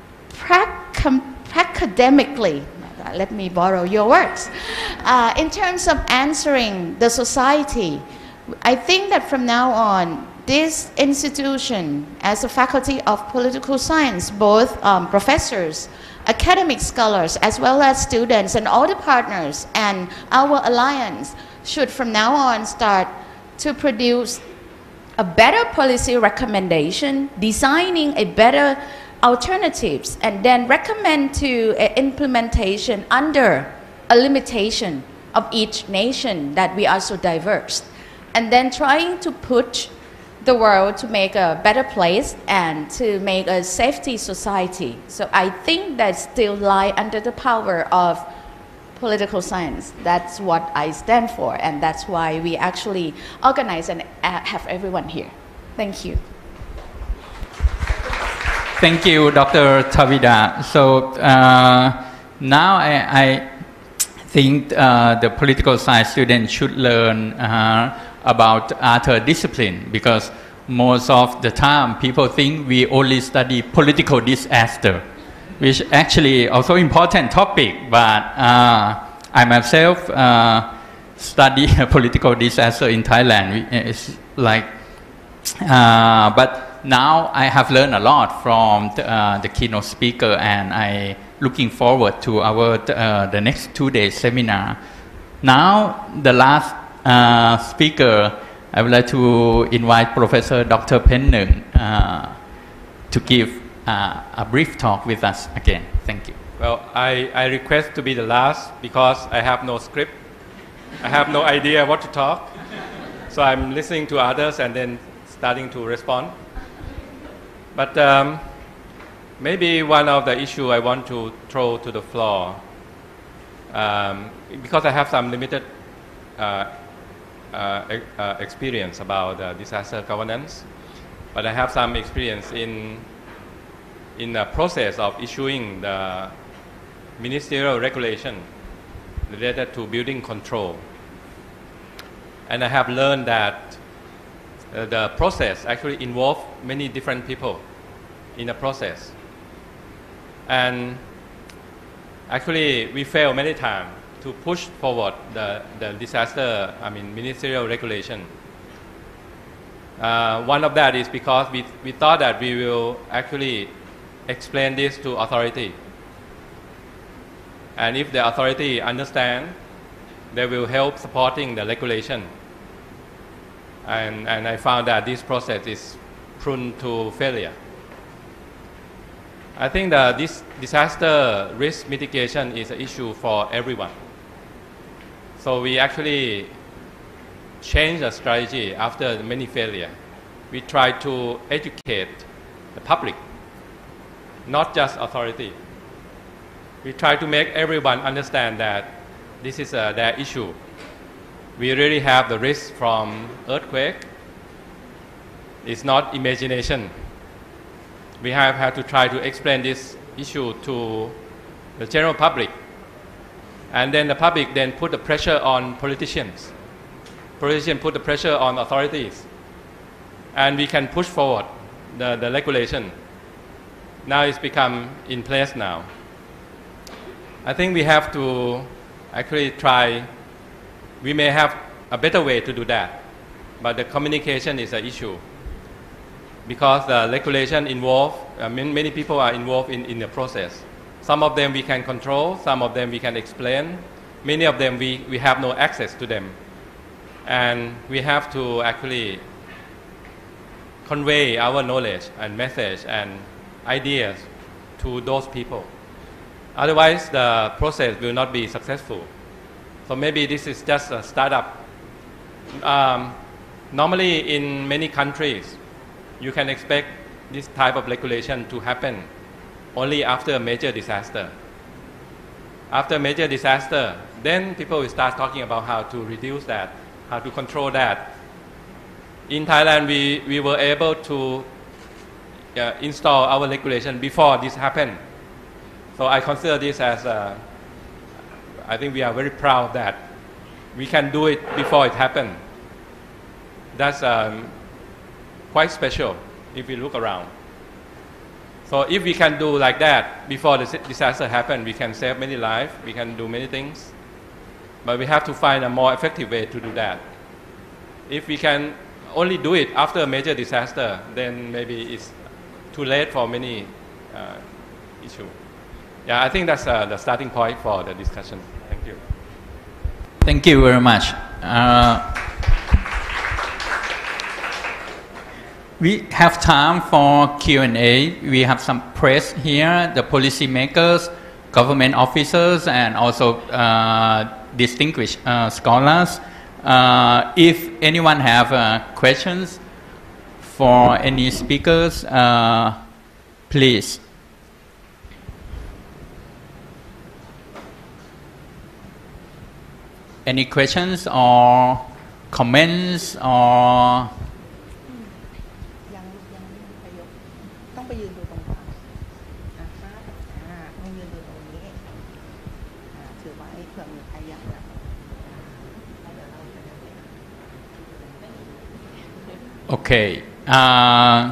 academically, let me borrow your words, uh, in terms of answering the society. I think that from now on, this institution, as a Faculty of Political Science, both um, professors, academic scholars, as well as students and all the partners and our alliance should from now on start to produce a better policy recommendation, designing a better alternatives, and then recommend to uh, implementation under a limitation of each nation that we are so diverse. And then trying to push the world to make a better place and to make a safety society. So I think that still lie under the power of political science. That's what I stand for, and that's why we actually organize and have everyone here. Thank you. Thank you, Doctor Tavida. So uh, now I, I think uh, the political science students should learn uh, about other discipline, because most of the time people think we only study political disaster, which actually also important topic, but uh, I myself uh, study political disaster in Thailand. It's like, uh, but now I have learned a lot from the, uh, the keynote speaker, and I looking forward to our uh, the next two days seminar. Now the last uh, speaker, I would like to invite Professor Doctor Pen Nung uh, to give uh, a brief talk with us again. Thank you. Well, I, I request to be the last because I have no script. I have no idea what to talk. So I'm listening to others and then starting to respond. But um, maybe one of the issues I want to throw to the floor, um, because I have some limited uh, uh, uh, experience about uh, disaster governance, but I have some experience in, in the process of issuing the ministerial regulation related to building control. And I have learned that uh, the process actually involves many different people in the process. And actually we fail many times to push forward the, the disaster, I mean ministerial regulation. Uh, one of that is because we, we thought that we will actually explain this to authority. And if the authority understand, they will help supporting the regulation. And, and I found that this process is prone to failure. I think that this disaster risk mitigation is an issue for everyone. So we actually changed the strategy after many failures. We try to educate the public, not just authority. We try to make everyone understand that this is uh, their issue. We really have the risk from earthquake. It's not imagination. We have had to try to explain this issue to the general public. And then the public then put the pressure on politicians. Politicians put the pressure on authorities. And we can push forward the, the regulation. Now it's become in place now. I think we have to actually try, we may have a better way to do that, but the communication is an issue. Because the regulation involved, uh, many, many people are involved in, in the process. Some of them we can control, some of them we can explain, many of them we, we have no access to them. And we have to actually convey our knowledge and message and ideas to those people. Otherwise, the process will not be successful. So maybe this is just a startup. Um, normally, in many countries, you can expect this type of regulation to happen only after a major disaster. After a major disaster, then people will start talking about how to reduce that, how to control that. In Thailand, we, we were able to uh, install our regulation before this happened. So I consider this as, a, I think we are very proud that we can do it before it happened. That's um, quite special if we look around. So if we can do like that before the disaster happened, we can save many lives, we can do many things. But we have to find a more effective way to do that. If we can only do it after a major disaster, then maybe it's too late for many uh, issues. Yeah, I think that's uh, the starting point for the discussion. Thank you. Thank you very much. Uh, we have time for Q and A. We have some press here, the policy makers, government officers, and also uh, distinguished uh, scholars. Uh, if anyone have uh, questions for any speakers, uh, please. Any questions or comments or okay. Uh,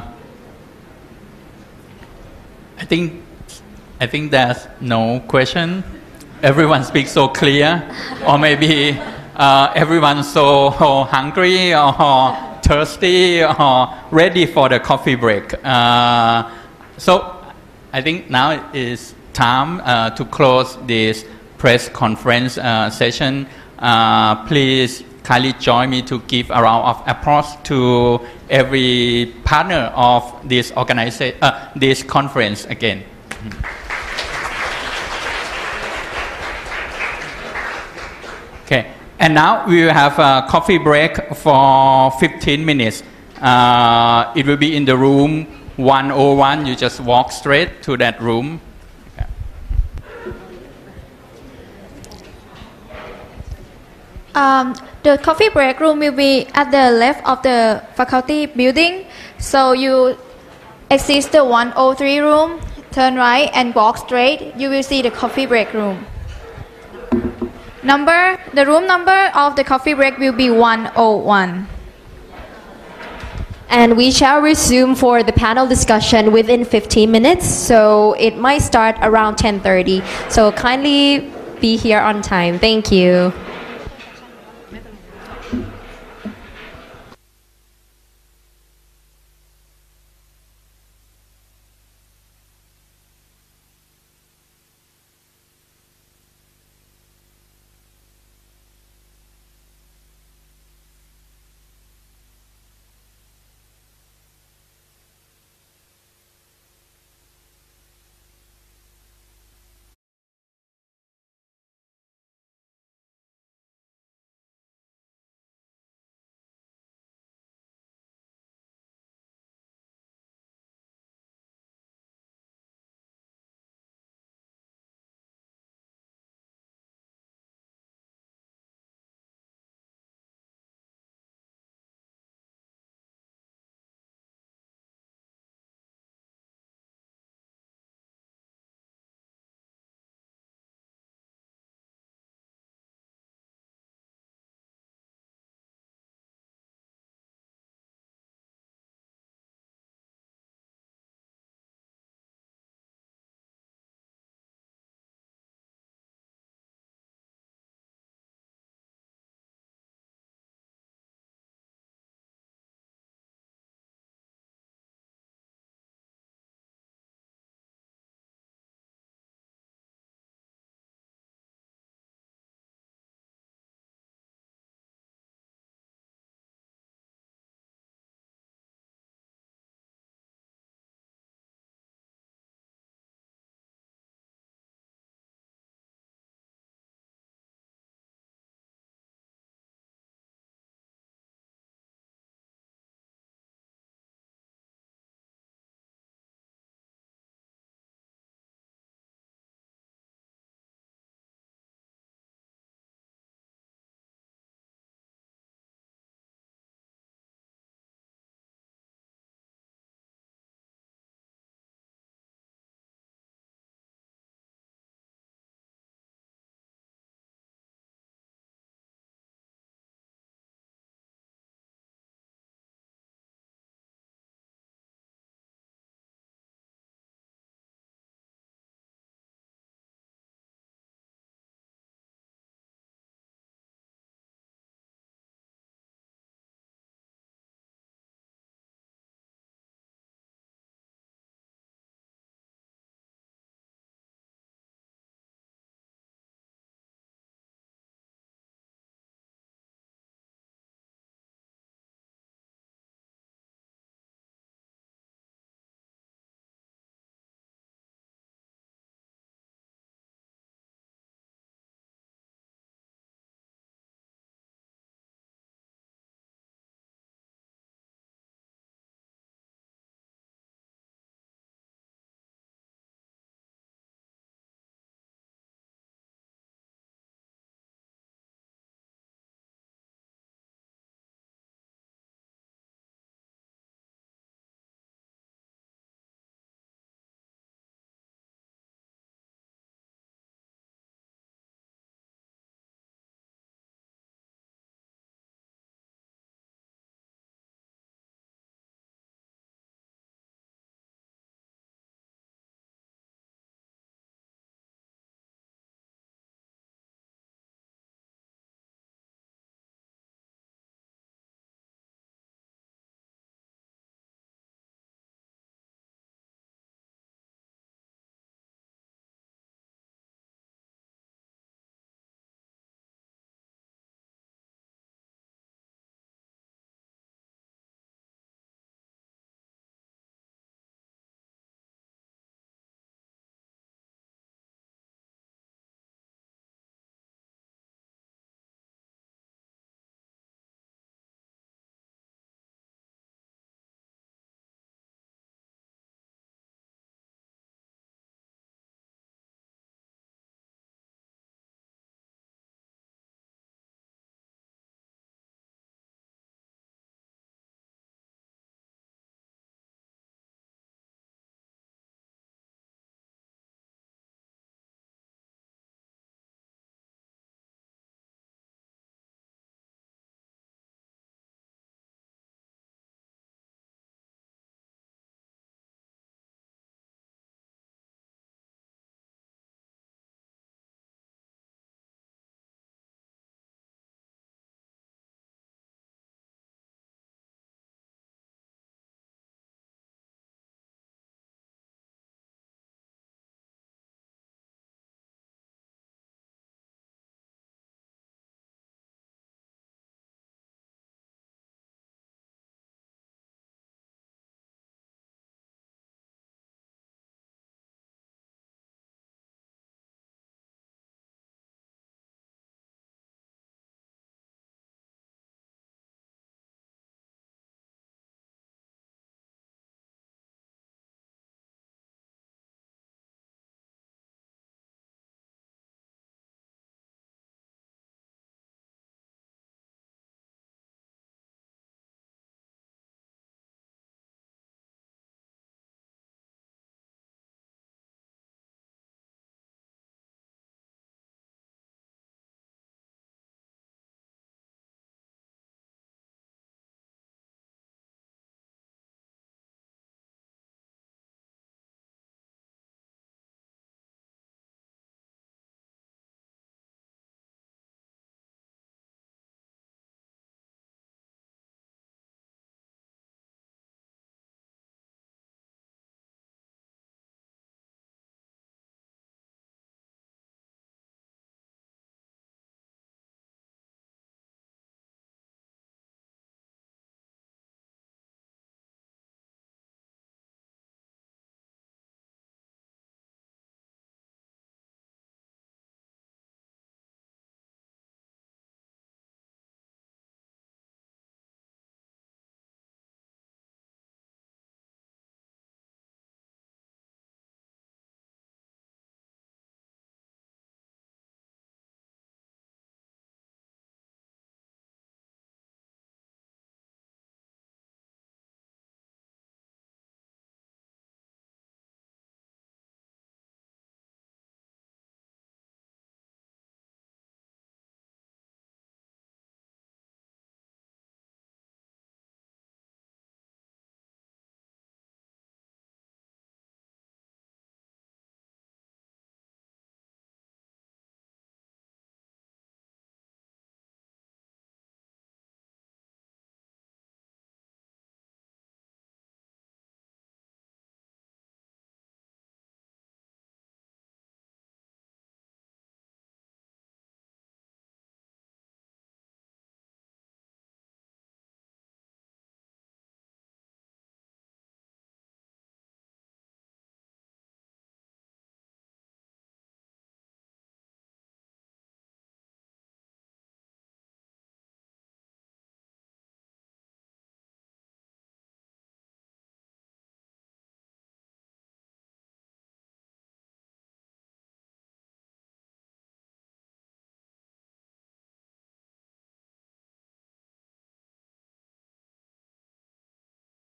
I think I think there's no question. Everyone speaks so clear, or maybe uh, everyone's so hungry or thirsty or ready for the coffee break. Uh, so I think now it is time uh, to close this press conference uh, session. Uh, please kindly join me to give a round of applause to every partner of this organization, uh, this conference again. Okay, and now we will have a coffee break for fifteen minutes. Uh, it will be in the room one oh one. You just walk straight to that room. Um, the coffee break room will be at the left of the faculty building. So you exit the one oh three room, turn right and walk straight. You will see the coffee break room. Number, the room number of the coffee break will be one oh one. And we shall resume for the panel discussion within fifteen minutes. So it might start around ten thirty. So kindly be here on time. Thank you.